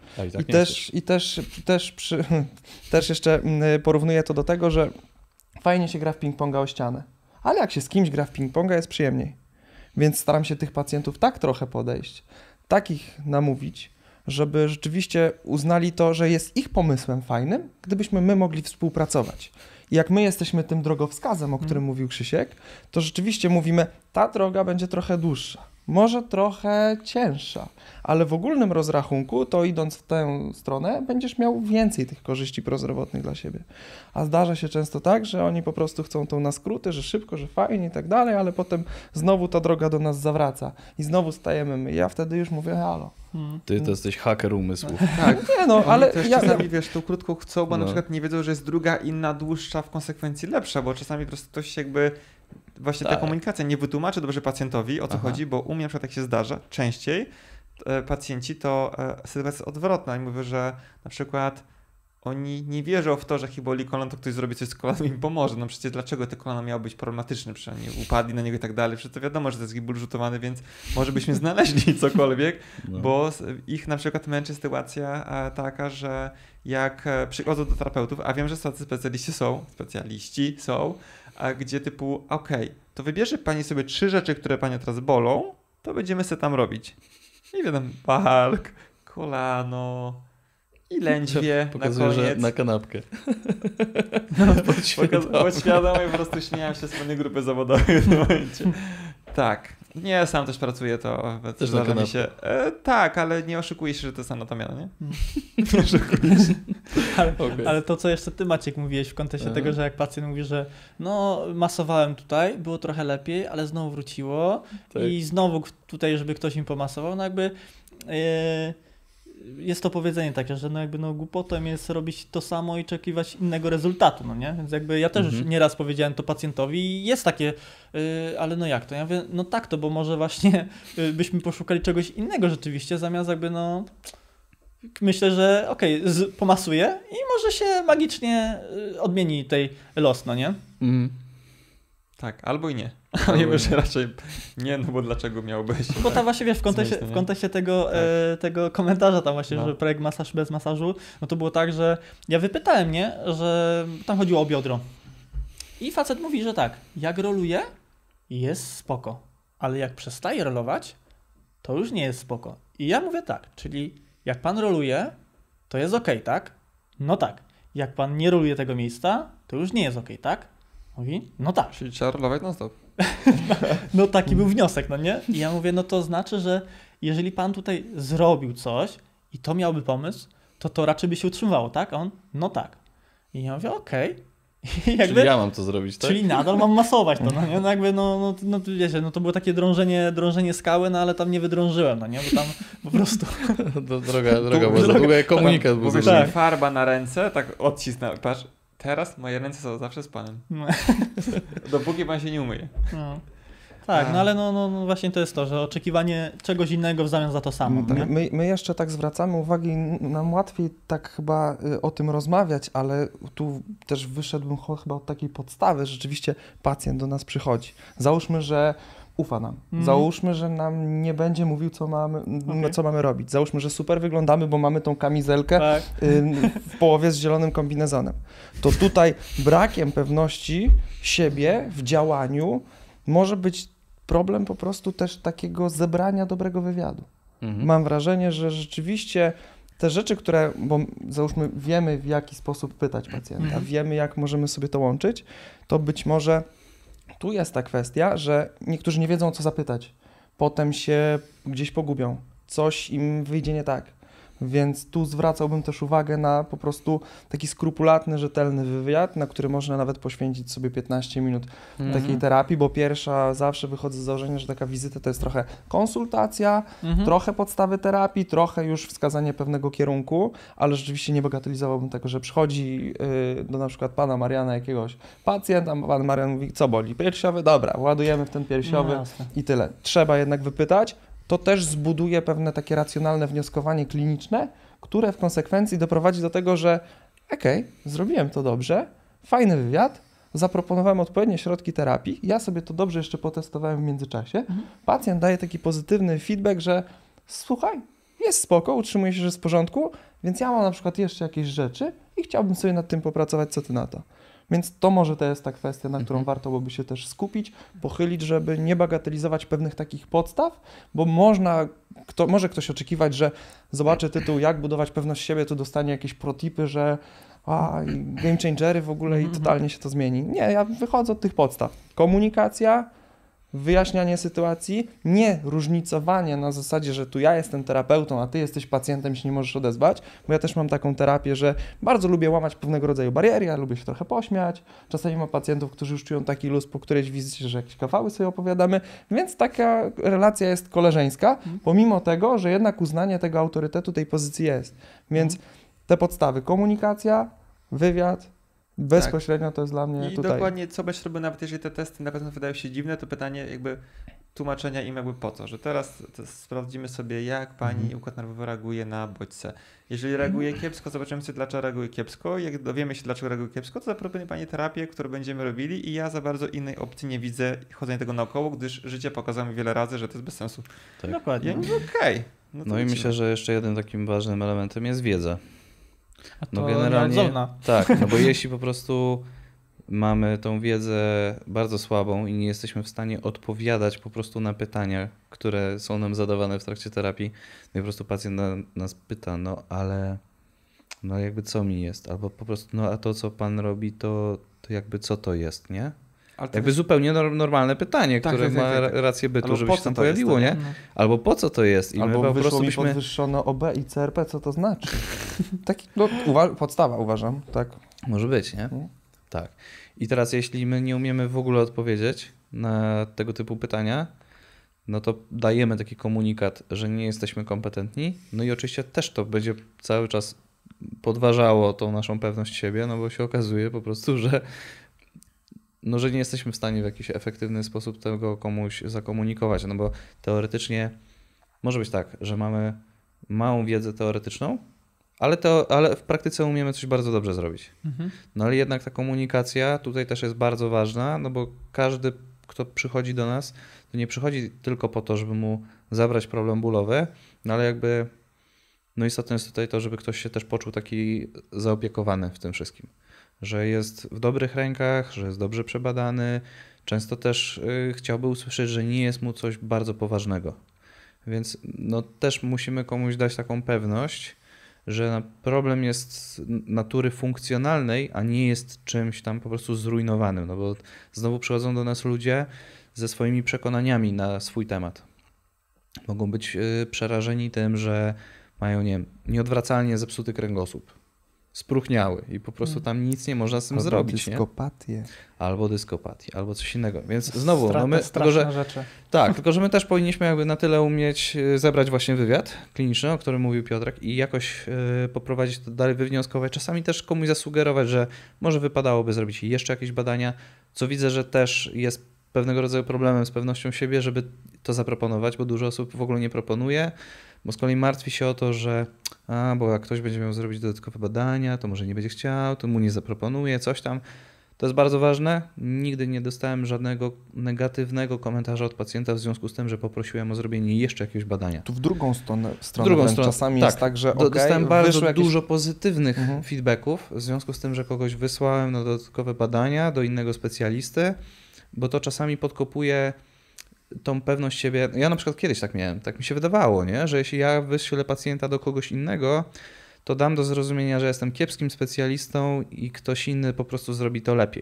Też jeszcze porównuję to do tego, że fajnie się gra w ping-ponga o ścianę, ale jak się z kimś gra w ping-ponga, jest przyjemniej. Więc staram się tych pacjentów tak trochę podejść, takich namówić, żeby rzeczywiście uznali to, że jest ich pomysłem fajnym, gdybyśmy my mogli współpracować. I jak my jesteśmy tym drogowskazem, o którym mówił Krzysiek, to rzeczywiście mówimy, ta droga będzie trochę dłuższa, może trochę cięższa, ale w ogólnym rozrachunku, to idąc w tę stronę, będziesz miał więcej tych korzyści prozdrowotnych dla siebie. A zdarza się często tak, że oni po prostu chcą tą na skróty, że szybko, że fajnie i tak dalej, ale potem znowu ta droga do nas zawraca i znowu stajemy my. Ja wtedy już mówię, halo. Ty to jesteś haker umysłów. Tak, nie no, ale też czasami wiesz, tą krótką chcą, bo na przykład nie wiedzą, że jest druga inna, dłuższa, w konsekwencji lepsza, bo czasami po prostu ktoś jakby właśnie Tak. ta komunikacja nie wytłumaczy dobrze pacjentowi, o co chodzi, bo u mnie na przykład tak się zdarza częściej, pacjenci to sytuacja jest odwrotna i mówię, że na przykład oni nie wierzą w to, że jak ich boli kolano, to ktoś zrobi coś z kolanem i im pomoże. No przecież dlaczego te kolano miało być problematyczne, przynajmniej upadli na niego i tak dalej. Przecież to wiadomo, że to jest ból rzutowany, więc może byśmy znaleźli cokolwiek, bo ich na przykład męczy sytuacja taka, że jak przychodzą do terapeutów, a wiem, że tacy specjaliści są, gdzie typu, to wybierze pani sobie 3 rzeczy, które pani teraz bolą, to będziemy sobie tam robić. I wiadomo, bark, kolano i lędźwie na Pokazuję, że koniec. na kanapkę. Podświadomie po prostu śmiałem się z pewnej grupy zawodowej w tym momencie. Tak. Nie, sam też pracuję, to Też zdarza na mi się. Tak, ale nie oszukuję się, że to jest anatomia, no nie? Nie oszukuję się. Ale to, co jeszcze ty, Maciek, mówiłeś w kontekście tego, że jak pacjent mówi, że no masowałem tutaj, było trochę lepiej, ale znowu wróciło i znowu tutaj, żeby ktoś mi pomasował, no jakby jest to powiedzenie takie, że no jakby no głupotą jest robić to samo i oczekiwać innego rezultatu, no nie? Więc jakby ja też już nieraz powiedziałem to pacjentowi i jest takie, ale no jak to? Ja mówię, no tak to, bo może właśnie byśmy poszukali czegoś innego rzeczywiście, zamiast jakby no myślę, że pomasuję i może się magicznie odmieni tej los, no nie? Tak, albo i nie. Ale ja myślę, że raczej nie, no bo dlaczego miałby się... Bo tam właśnie, wiesz, w kontekście tego komentarza tam właśnie, że projekt masaż bez masażu, no to było tak, że ja wypytałem, nie, że tam chodziło o biodro. I facet mówi, że tak, jak roluje, jest spoko, ale jak przestaje rolować, to już nie jest spoko. I ja mówię tak, czyli jak pan roluje, to jest okej, tak? No tak. Jak pan nie roluje tego miejsca, to już nie jest okej, tak? Mówi, no tak. Czyli trzeba rolować non-stop. No taki był wniosek, no nie? I ja mówię, no to znaczy, że jeżeli pan tutaj zrobił coś i to miałby pomysł, to raczej by się utrzymywało, tak? A on, no tak. I ja mówię, okej. Czyli ja mam to zrobić, tak? Czyli nadal mam masować to, no nie? No jakby, no wiecie, no to było takie drążenie skały, no ale tam nie wydrążyłem, no nie? Bo tam po prostu... Droga była za długa, jak komunikat był za długi. Farba na ręce, tak odcisnę, patrz, teraz moje ręce są zawsze z panem. No. Dopóki pan się nie umyje. No. Tak, no ale no właśnie to jest to, że oczekiwanie czegoś innego w zamian za to samo. My jeszcze tak zwracamy uwagi, nam łatwiej tak chyba o tym rozmawiać, ale tu też wyszedłbym chyba od takiej podstawy, że rzeczywiście pacjent do nas przychodzi. Załóżmy, że ufa nam. Załóżmy, że nam nie będzie mówił, co mamy robić. Załóżmy, że super wyglądamy, bo mamy tą kamizelkę w połowie z zielonym kombinezonem. To tutaj brakiem pewności siebie w działaniu może być problem po prostu też takiego zebrania dobrego wywiadu. Mam wrażenie, że rzeczywiście te rzeczy, bo załóżmy wiemy, w jaki sposób pytać pacjenta, wiemy, jak możemy sobie to łączyć, to być może tu jest ta kwestia, że niektórzy nie wiedzą, co zapytać. Potem się gdzieś pogubią. Coś im wyjdzie nie tak. Więc tu zwracałbym też uwagę na po prostu taki skrupulatny, rzetelny wywiad, na który można nawet poświęcić sobie 15 minut takiej terapii, bo pierwsza zawsze wychodzę z założenia, że taka wizyta to jest trochę konsultacja, trochę podstawy terapii, trochę już wskazanie pewnego kierunku, ale rzeczywiście nie bagatelizowałbym tego, że przychodzi do na przykład pana Mariana jakiegoś pacjent, a pan Marian mówi, co boli? Piersiowy? Dobra, ładujemy w ten piersiowy i tyle. Trzeba jednak wypytać. To też zbuduje pewne takie racjonalne wnioskowanie kliniczne, które w konsekwencji doprowadzi do tego, że zrobiłem to dobrze, fajny wywiad, zaproponowałem odpowiednie środki terapii, ja sobie to dobrze jeszcze potestowałem w międzyczasie, pacjent daje taki pozytywny feedback, że słuchaj, jest spoko, utrzymuje się, że jest w porządku, więc ja mam na przykład jeszcze jakieś rzeczy i chciałbym sobie nad tym popracować, co ty na to. Więc to może to jest ta kwestia, na którą warto byłoby się też skupić, pochylić, żeby nie bagatelizować pewnych takich podstaw, bo może ktoś oczekiwać, że zobaczy tytuł jak budować pewność siebie, to dostanie jakieś protipy, że game changery w ogóle i totalnie się to zmieni. Nie, ja wychodzę od tych podstaw. Komunikacja, wyjaśnianie sytuacji, nie różnicowanie na zasadzie, że tu ja jestem terapeutą, a ty jesteś pacjentem, się nie możesz odezwać, bo ja też mam taką terapię, że bardzo lubię łamać pewnego rodzaju bariery, ja lubię się trochę pośmiać, czasami mam pacjentów, którzy już czują taki luz po którejś wizycie, że jakieś kawały sobie opowiadamy, więc taka relacja jest koleżeńska, pomimo tego, że jednak uznanie tego autorytetu, tej pozycji jest. Więc te podstawy, komunikacja, wywiad, Bezpośrednio to jest dla mnie I tutaj. dokładnie co będziesz robił, nawet jeżeli te testy na pewno wydają się dziwne, to pytanie jakby tłumaczenia im jakby po to, że teraz sprawdzimy sobie, jak pani układ nerwowy reaguje na bodźce. Jeżeli reaguje kiepsko, zobaczymy sobie, dlaczego reaguje kiepsko. Jak dowiemy się, dlaczego reaguje kiepsko, to zaproponuję pani terapię, którą będziemy robili i ja za bardzo innej opcji nie widzę chodzenia tego naokoło, gdyż życie pokazało mi wiele razy, że to jest bez sensu. Tak. Dokładnie. Ja mówię, okej. No i myślę, że jeszcze jednym takim ważnym elementem jest wiedza. A to No generalnie nieodzowna. tak, no bo jeśli po prostu mamy tą wiedzę bardzo słabą i nie jesteśmy w stanie odpowiadać po prostu na pytania, które są nam zadawane w trakcie terapii, no i po prostu pacjent nas pyta, no ale no jakby co mi jest? Albo po prostu, no a to co pan robi, to jakby co to jest, nie? Ale to Jakby zupełnie normalne pytanie, Tak, które tak, tak, ma tak. rację bytu, Albo żeby po się co tam to jest, pojawiło, to nie? No. Albo po co to jest? I my Albo po wyszło prostu mi byśmy... podwyższono OB i CRP, co to znaczy? Taki, no, podstawa uważam, tak. Może być, nie? No. Tak. I teraz jeśli my nie umiemy w ogóle odpowiedzieć na tego typu pytania, no to dajemy taki komunikat, że nie jesteśmy kompetentni. No i oczywiście też to będzie cały czas podważało tą naszą pewność siebie, no bo się okazuje po prostu, że no, że nie jesteśmy w stanie w jakiś efektywny sposób tego komuś zakomunikować, no bo teoretycznie może być tak, że mamy małą wiedzę teoretyczną, ale w praktyce umiemy coś bardzo dobrze zrobić. No ale jednak ta komunikacja tutaj też jest bardzo ważna, no bo każdy, kto przychodzi do nas, to nie przychodzi tylko po to, żeby mu zabrać problem bólowy, no ale jakby no istotne jest tutaj to, żeby ktoś się też poczuł taki zaopiekowany w tym wszystkim. Że jest w dobrych rękach, że jest dobrze przebadany. Często też chciałby usłyszeć, że nie jest mu coś bardzo poważnego. Więc no, też musimy komuś dać taką pewność, że problem jest natury funkcjonalnej, a nie jest czymś tam po prostu zrujnowanym. No bo znowu przychodzą do nas ludzie ze swoimi przekonaniami na swój temat. Mogą być przerażeni tym, że mają, nie wiem, nieodwracalnie zepsuty kręgosłup. Spróchniały i po prostu tam nic nie można z tym Albo zrobić. dyskopatię. Nie? Albo dyskopatię, albo coś innego. Więc znowu, no my, straszne tylko, że, rzeczy. tak, tylko że my też powinniśmy jakby na tyle umieć zebrać właśnie wywiad kliniczny, o którym mówił Piotrek i jakoś poprowadzić to dalej, wywnioskować. Czasami też komuś zasugerować, że może wypadałoby zrobić jeszcze jakieś badania, co widzę, że też jest pewnego rodzaju problemem z pewnością siebie, żeby to zaproponować, bo dużo osób w ogóle nie proponuje, bo z kolei martwi się o to, że bo jak ktoś będzie miał zrobić dodatkowe badania, to może nie będzie chciał, to mu nie zaproponuje, coś tam. To jest bardzo ważne. Nigdy nie dostałem żadnego negatywnego komentarza od pacjenta w związku z tym, że poprosiłem o zrobienie jeszcze jakiegoś badania. Tu w drugą stronę wręcz czasami jest tak, że dostałem bardzo jakieś... dużo pozytywnych feedbacków w związku z tym, że kogoś wysłałem na dodatkowe badania do innego specjalisty, bo to czasami podkopuje tą pewność siebie. Ja na przykład kiedyś tak miałem, tak mi się wydawało, nie? Że jeśli ja wyślę pacjenta do kogoś innego, to dam do zrozumienia, że jestem kiepskim specjalistą i ktoś inny po prostu zrobi to lepiej.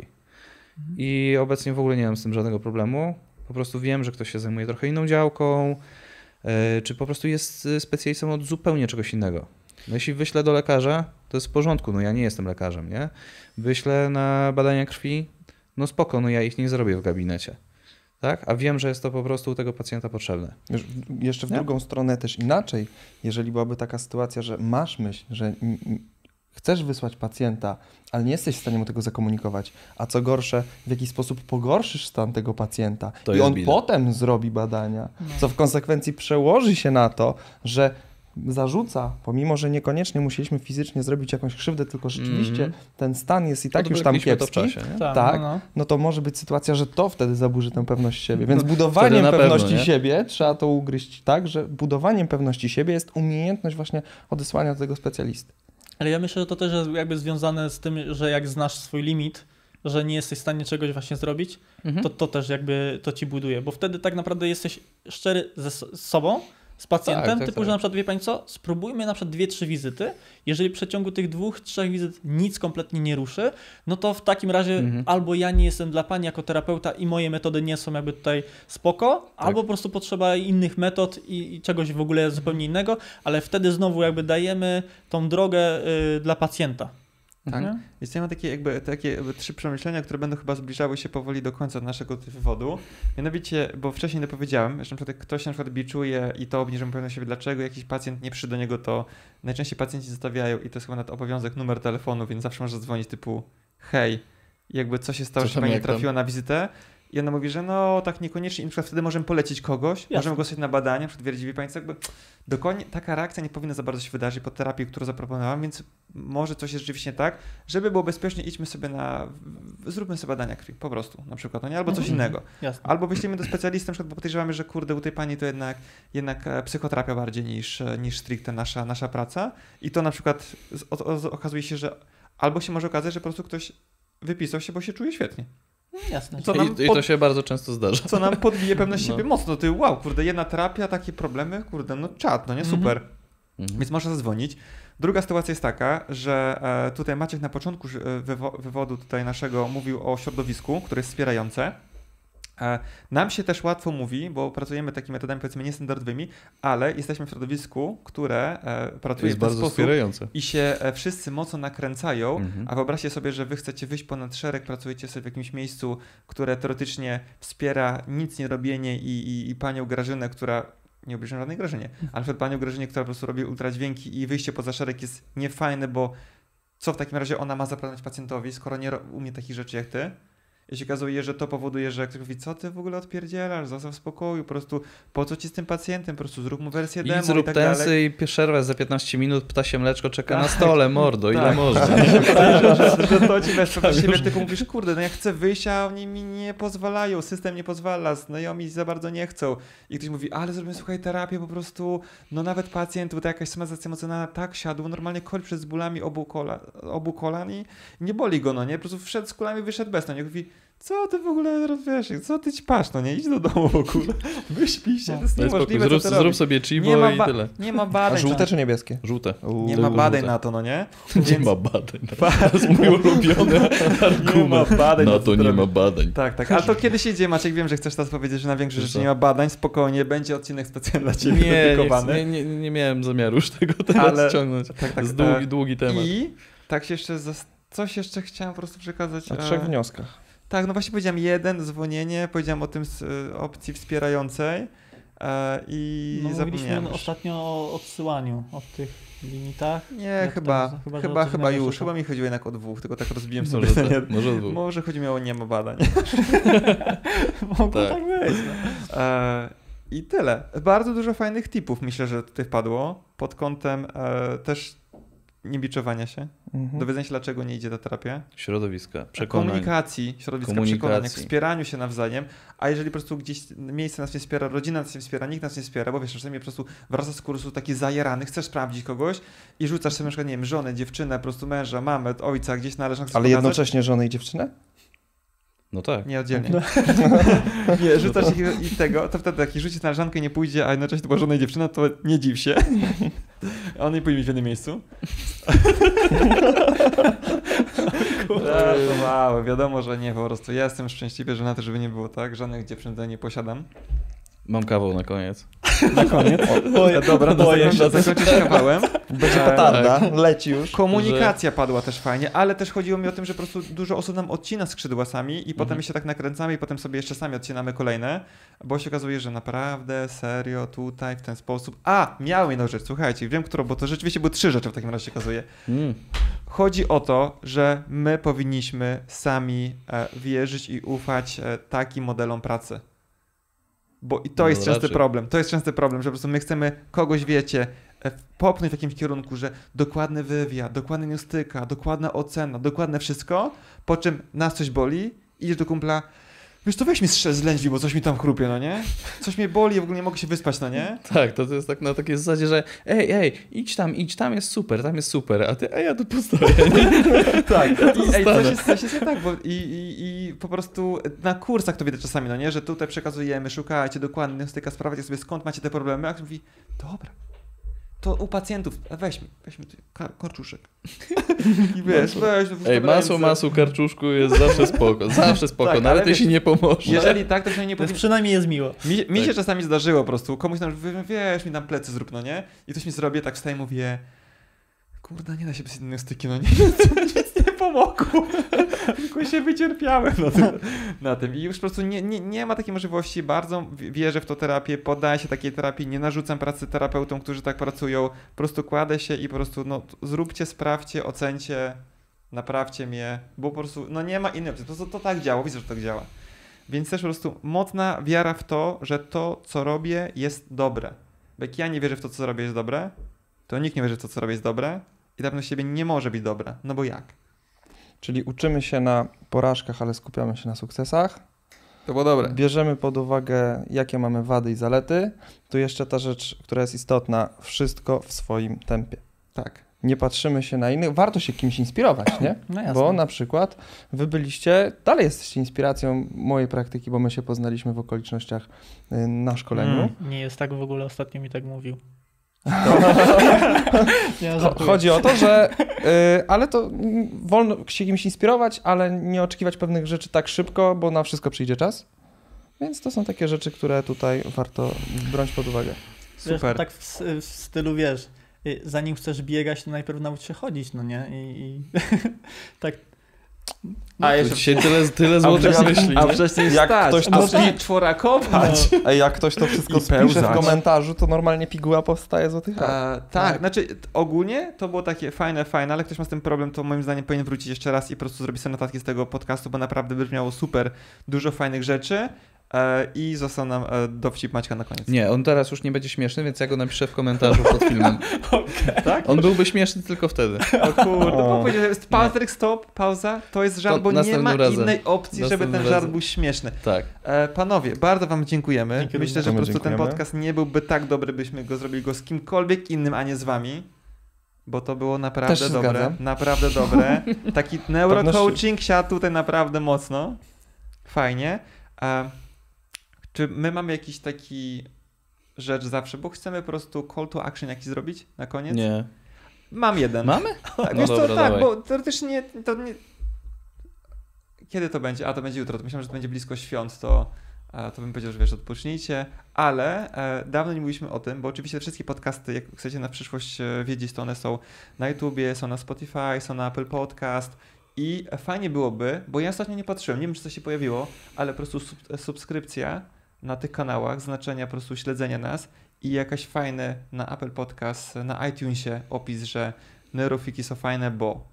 I obecnie w ogóle nie mam z tym żadnego problemu. Po prostu wiem, że ktoś się zajmuje trochę inną działką, czy po prostu jest specjalistą od zupełnie czegoś innego. No jeśli wyślę do lekarza, to jest w porządku, no ja nie jestem lekarzem, nie? Wyślę na badania krwi, no spoko, no ja ich nie zrobię w gabinecie. Tak? A wiem, że jest to po prostu u tego pacjenta potrzebne. Jeszcze w drugą stronę też inaczej, jeżeli byłaby taka sytuacja, że masz myśl, że chcesz wysłać pacjenta, ale nie jesteś w stanie mu tego zakomunikować, a co gorsze, w jakiś sposób pogorszysz stan tego pacjenta To i on bile. potem zrobi badania, co w konsekwencji przełoży się na to, że zarzuca, pomimo że niekoniecznie musieliśmy fizycznie zrobić jakąś krzywdę, tylko rzeczywiście ten stan jest i tak już tam Odwlekliśmy to w kiepski, czasie, nie? tak, no to może być sytuacja, że to wtedy zaburzy tę pewność siebie. Więc budowaniem na pewności pewno, nie? siebie trzeba to ugryźć tak, że budowaniem pewności siebie jest umiejętność właśnie odesłania do tego specjalisty. Ale ja myślę, że to też jest jakby związane z tym, że jak znasz swój limit, że nie jesteś w stanie czegoś właśnie zrobić, to też jakby to ci buduje, bo wtedy tak naprawdę jesteś szczery z sobą, z pacjentem, typu, że na przykład wie pani co, spróbujmy na przykład 2-3 wizyty, jeżeli w przeciągu tych 2-3 wizyt nic kompletnie nie ruszy, no to w takim razie albo ja nie jestem dla pani jako terapeuta i moje metody nie są jakby tutaj spoko, albo po prostu potrzeba innych metod i czegoś w ogóle zupełnie innego, ale wtedy znowu jakby dajemy tą drogę dla pacjenta. Tak. Więc ja mam takie 3 przemyślenia, które będą chyba zbliżały się powoli do końca naszego wywodu. Mianowicie, bo wcześniej nie powiedziałem, że na przykład jak ktoś na przykład biczuje i to obniży mu pewność siebie, dlaczego jakiś pacjent nie przyszedł do niego, to najczęściej pacjenci zostawiają i to jest chyba nawet obowiązek numer telefonu, więc zawsze można zadzwonić typu hej, jakby co się stało, Co że tam, pani nie jak tam? trafiła na wizytę. I ona mówi, że no tak niekoniecznie, i na przykład wtedy możemy polecić kogoś, Jasne. możemy go stać na badania, przytwierdzi pani, jakby dokładnie taka reakcja nie powinna za bardzo się wydarzyć po terapii, którą zaproponowałam, więc może coś jest rzeczywiście tak, żeby było bezpiecznie, idźmy sobie zróbmy sobie badania krwi, po prostu, na przykład, no nie, albo coś innego. Jasne. Albo wyślijmy do specjalisty, na przykład, bo podejrzewamy, że kurde, u tej pani to jednak psychoterapia bardziej niż stricte nasza praca i to na przykład okazuje się, że albo się może okazać, że po prostu ktoś wypisał się, bo się czuje świetnie. Jasne. Co I to się bardzo często zdarza. Co nam podbije pewność No. siebie mocno. Ty, wow, kurde, jedna terapia, takie problemy, kurde, no czad, no nie, super. Więc można zadzwonić. Druga sytuacja jest taka, że tutaj Maciek na początku wywodu tutaj naszego mówił o środowisku, które jest wspierające. Nam się też łatwo mówi, bo pracujemy takimi metodami powiedzmy niestandardowymi, ale jesteśmy w środowisku, które To pracuje jest w ten bardzo sposób wspierające. i się wszyscy mocno nakręcają, Mhm. a wyobraźcie sobie, że wy chcecie wyjść ponad szereg, pracujecie sobie w jakimś miejscu, które teoretycznie wspiera nic nie robienie i panią Grażynę, która nie obliczam żadnej Grażynie, ale na przykład panią Grażynie, która po prostu robi ultradźwięki i wyjście poza szereg jest niefajne, bo co w takim razie ona ma zaproponować pacjentowi, skoro nie umie takich rzeczy jak ty? I się okazuje, że to powoduje, że ktoś mówi, co ty w ogóle odpierdzielasz, zostaw w spokoju, po prostu po co ci z tym pacjentem, po prostu zrób mu wersję demo I zrób tak tensy dalej. i przerwę za 15 minut, ptasie mleczko czeka na Tak. stole, mordo, ile Tak. można. Że to ci wiesz, Tam siebie już- typu mówisz, kurde, no ja chcę wyjść, a oni mi nie pozwalają, system nie pozwala, znajomi za bardzo nie chcą. I ktoś mówi, ale zrobimy, słuchaj, terapię po prostu, no nawet pacjent, bo to jakaś somatyzacja emocjonalna tak siadł, normalnie kolcz przed bólami obu kolan i nie boli go, no nie, po prostu wszedł z kulami, wyszedł bez, no nie, mówi, co ty w ogóle robisz, co ty ćpasz, no nie, idź do domu w ogóle, wyśpij się, to jest Daj spokój, niemożliwe, co ty zrób robisz. sobie Nie chibo ma i tyle. Nie ma A badań. żółte czy niebieskie? Żółte. Nie Tylko ma badań żółte. na to, no nie? Nie ma badań. To jest mój ulubiony Nie ma badań Na na to nie ma badań. Tak. Ale to kiedyś idzie, Maciek, wiem, że chcesz teraz powiedzieć, że na większość rzeczy nie ma badań, spokojnie, będzie odcinek specjalny dla Ciebie dedykowany. Nie miałem zamiaru już tego teraz Ale- ściągnąć. Tak, To jest długi temat. I tak się jeszcze, coś jeszcze chciałem po prostu przekazać. O 3 wnioskach. Tak, no właśnie powiedziałem jeden, dzwonienie, powiedziałem o tym opcji wspierającej i No, mówiliśmy zapomniałem już. ostatnio o odsyłaniu od tych limitach. Nie, Jak chyba tam, chyba, że coś chyba innego już. szukam. Chyba mi chodziło jednak o dwóch, tylko tak rozbiłem sobie Może, zdanie. może dwóch. Może chodzi mi o nie ma badań. Mogło Tak. tak być. No. I tyle. Bardzo dużo fajnych tipów myślę, że tutaj wpadło pod kątem też nie biczowania się, Mhm. dowiedzenia się dlaczego nie idzie ta terapia, Środowiska, przekonań. komunikacji, środowiska Komunikacji. przekonań, wspieraniu się nawzajem, a jeżeli po prostu gdzieś miejsce nas nie wspiera, rodzina nas nie wspiera, nikt nas nie wspiera, bo wiesz, czasami po prostu wracasz z kursu taki zajarany, chcesz sprawdzić kogoś i rzucasz sobie na przykład, nie wiem, żonę, dziewczynę, po prostu męża, mamę, ojca, gdzieś należy chcesz Ale pokazać. jednocześnie żonę i dziewczynę? No tak. Nie, oddzielnie. Nie, rzucasz i tego, to wtedy jak rzucić na leżankę nie pójdzie, a jednocześnie to była żona i dziewczyna, to nie dziw się. On nie powinien być w jednym miejscu. Żartowałem, wiadomo, że nie, po prostu ja jestem szczęśliwy, że na to, żeby nie było tak, żadnych dziewczyn tutaj nie posiadam. Mam kawał na koniec. Na koniec. Dobra, zakończyć kawałem. Będzie petarda, leci już. Komunikacja padła też fajnie, ale też chodziło mi o tym, że po prostu dużo osób nam odcina skrzydła sami i potem my się tak nakręcamy i potem sobie jeszcze sami odcinamy kolejne, bo się okazuje, że naprawdę, serio, tutaj, w ten sposób. Miałem jedną rzecz, słuchajcie, wiem którą, bo to rzeczywiście były 3 rzeczy w takim razie się okazuje. Chodzi o to, że my powinniśmy sami wierzyć i ufać takim modelom pracy. Bo i to jest częsty raczej. problem. To jest częsty problem, że po prostu my chcemy kogoś, wiecie, popchnąć w jakimś kierunku, że dokładny wywiad, dokładna diagnostyka, dokładna ocena, dokładne wszystko, po czym nas coś boli, idziesz do kumpla, wiesz, to weź mi z lędźwi, bo coś mi tam chrupie, no nie? Coś mnie boli, w ogóle nie mogę się wyspać, no nie? Tak, to jest tak na takiej zasadzie, że ej, idź tam jest super, a ja tu postoję. Tak. I Zostanę. coś jest nie tak, bo i po prostu na kursach to widać czasami, no nie? Że tutaj przekazujemy, szukajcie dokładnie diagnostyka, sprawdźcie sobie skąd macie te problemy, a ktoś mówi, dobra, to u pacjentów, weźmy korczuszek. I wiesz, weź. Ej, masło, karczuszku jest zawsze spoko, Tak, nawet ale jeśli nie pomoże. Jeżeli tak, to się nie Więc powinno. przynajmniej jest miło. Mi się Tak. czasami zdarzyło po prostu, komuś tam, wiesz, mi tam plecy zrób, no nie? I coś mi zrobię, tak wstaję i mówię, kurde, nie da się bez diagnostyki, no nie, nic nie pomogło. Tylko się wycierpiałem na tym. I już po prostu nie ma takiej możliwości, bardzo wierzę w tą terapię, poddaję się takiej terapii, nie narzucam pracy terapeutom, którzy tak pracują, po prostu kładę się i po prostu, no, zróbcie, sprawdźcie, ocencie naprawcie mnie, bo po prostu no nie ma innej opcji, po prostu to tak działa, widzę, że to tak działa. Więc też po prostu mocna wiara w to, że to, co robię, jest dobre. Bo jak ja nie wierzę w to, co robię, jest dobre, to nikt nie wierzy w to, co robię, jest dobre i na pewno siebie nie może być dobre. No bo jak? Czyli uczymy się na porażkach, ale skupiamy się na sukcesach. To było dobre. Bierzemy pod uwagę, jakie mamy wady i zalety. Tu jeszcze ta rzecz, która jest istotna, wszystko w swoim tempie. Tak. Nie patrzymy się na innych. Warto się kimś inspirować, nie? No jasne. Bo na przykład wy dalej jesteście inspiracją mojej praktyki, bo my się poznaliśmy w okolicznościach na szkoleniu. Nie jest tak w ogóle, ostatnio mi tak mówił. Nie, żartuję. Chodzi o to, że ale to wolno się kimś inspirować, ale nie oczekiwać pewnych rzeczy tak szybko, bo na wszystko przyjdzie czas. Więc to są takie rzeczy, które tutaj warto brać pod uwagę. Wiesz, Super. tak w stylu, wiesz, zanim chcesz biegać, to najpierw naucz się chodzić, no nie? I tak. A jeszcze Dzisiaj tyle złotych myśli. A nie? wcześniej Jak stać, ktoś to a spi- czworakować. Ej, jak ktoś to wszystko I spisze pełzać. w komentarzu, to normalnie piguła powstaje z tych Tak, znaczy ogólnie to było takie fajne, ale ktoś ma z tym problem, to moim zdaniem powinien wrócić jeszcze raz i po prostu zrobić sobie notatki z tego podcastu, bo naprawdę brzmiało super, dużo fajnych rzeczy i został nam dowcip Maćka na koniec. Nie, on teraz już nie będzie śmieszny, więc ja go napiszę w komentarzu pod filmem. Tak? On byłby śmieszny tylko wtedy. O kurde, O. bo powiedział, że jest Patryk, stop, pauza, to jest żart, To bo nie następnym ma razem. innej opcji, żeby ten Następnym żart razem. był śmieszny. Tak. Panowie, bardzo wam dziękujemy. Dzięki Myślę, że również. po prostu ten Dziękujemy. podcast nie byłby tak dobry, byśmy go zrobili z kimkolwiek innym, a nie z wami. Bo to było Też naprawdę się dobre. zgadzam. Naprawdę dobre. Taki neurocoaching siadł tutaj naprawdę mocno. Fajnie. Czy my mamy jakiś taki rzecz zawsze, bo chcemy po prostu call to action jakiś zrobić na koniec? Nie. Mam jeden. Mamy? Tak, No wiesz dobra, co, tak, dawaj. bo teoretycznie to nie... Kiedy to będzie? A, to będzie jutro. To myślałem, że to będzie blisko świąt, to bym powiedział, że wiesz, odpocznijcie, ale dawno nie mówiliśmy o tym, bo oczywiście wszystkie podcasty, jak chcecie na przyszłość wiedzieć, to one są na YouTubie, są na Spotify, są na Apple Podcast i fajnie byłoby, bo ja ostatnio nie patrzyłem, nie wiem, czy to się pojawiło, ale po prostu subskrypcja na tych kanałach, znaczenia po prostu śledzenia nas i jakaś fajne na Apple Podcast, na iTunesie opis, że neurofiki są fajne, bo...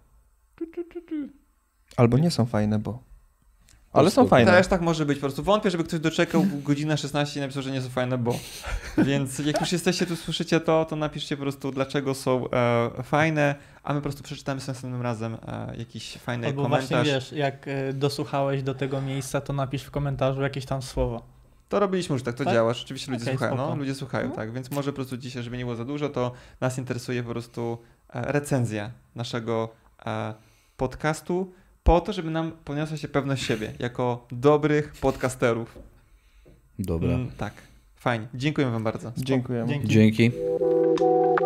Albo nie są fajne, bo... Ale są fajne. Też tak może być, po prostu wątpię, żeby ktoś doczekał godzina 16 i napisał, że nie są fajne, bo... Więc jak już jesteście tu, słyszycie to napiszcie po prostu, dlaczego są fajne, a my po prostu przeczytamy sobie następnym razem jakiś fajny Albo komentarz. właśnie wiesz, jak dosłuchałeś do tego miejsca, to napisz w komentarzu jakieś tam słowo. To robiliśmy już tak, to Tak? działa, rzeczywiście ludzie Okej, słuchają, spoko. ludzie słuchają, No. tak, więc może po prostu dzisiaj, żeby nie było za dużo, to nas interesuje po prostu recenzja naszego podcastu, po to, żeby nam poniosła się pewność siebie, jako dobrych podcasterów. Dobra. Tak, fajnie. Dziękujemy wam bardzo. Dziękujemy. Dzięki. Dzięki.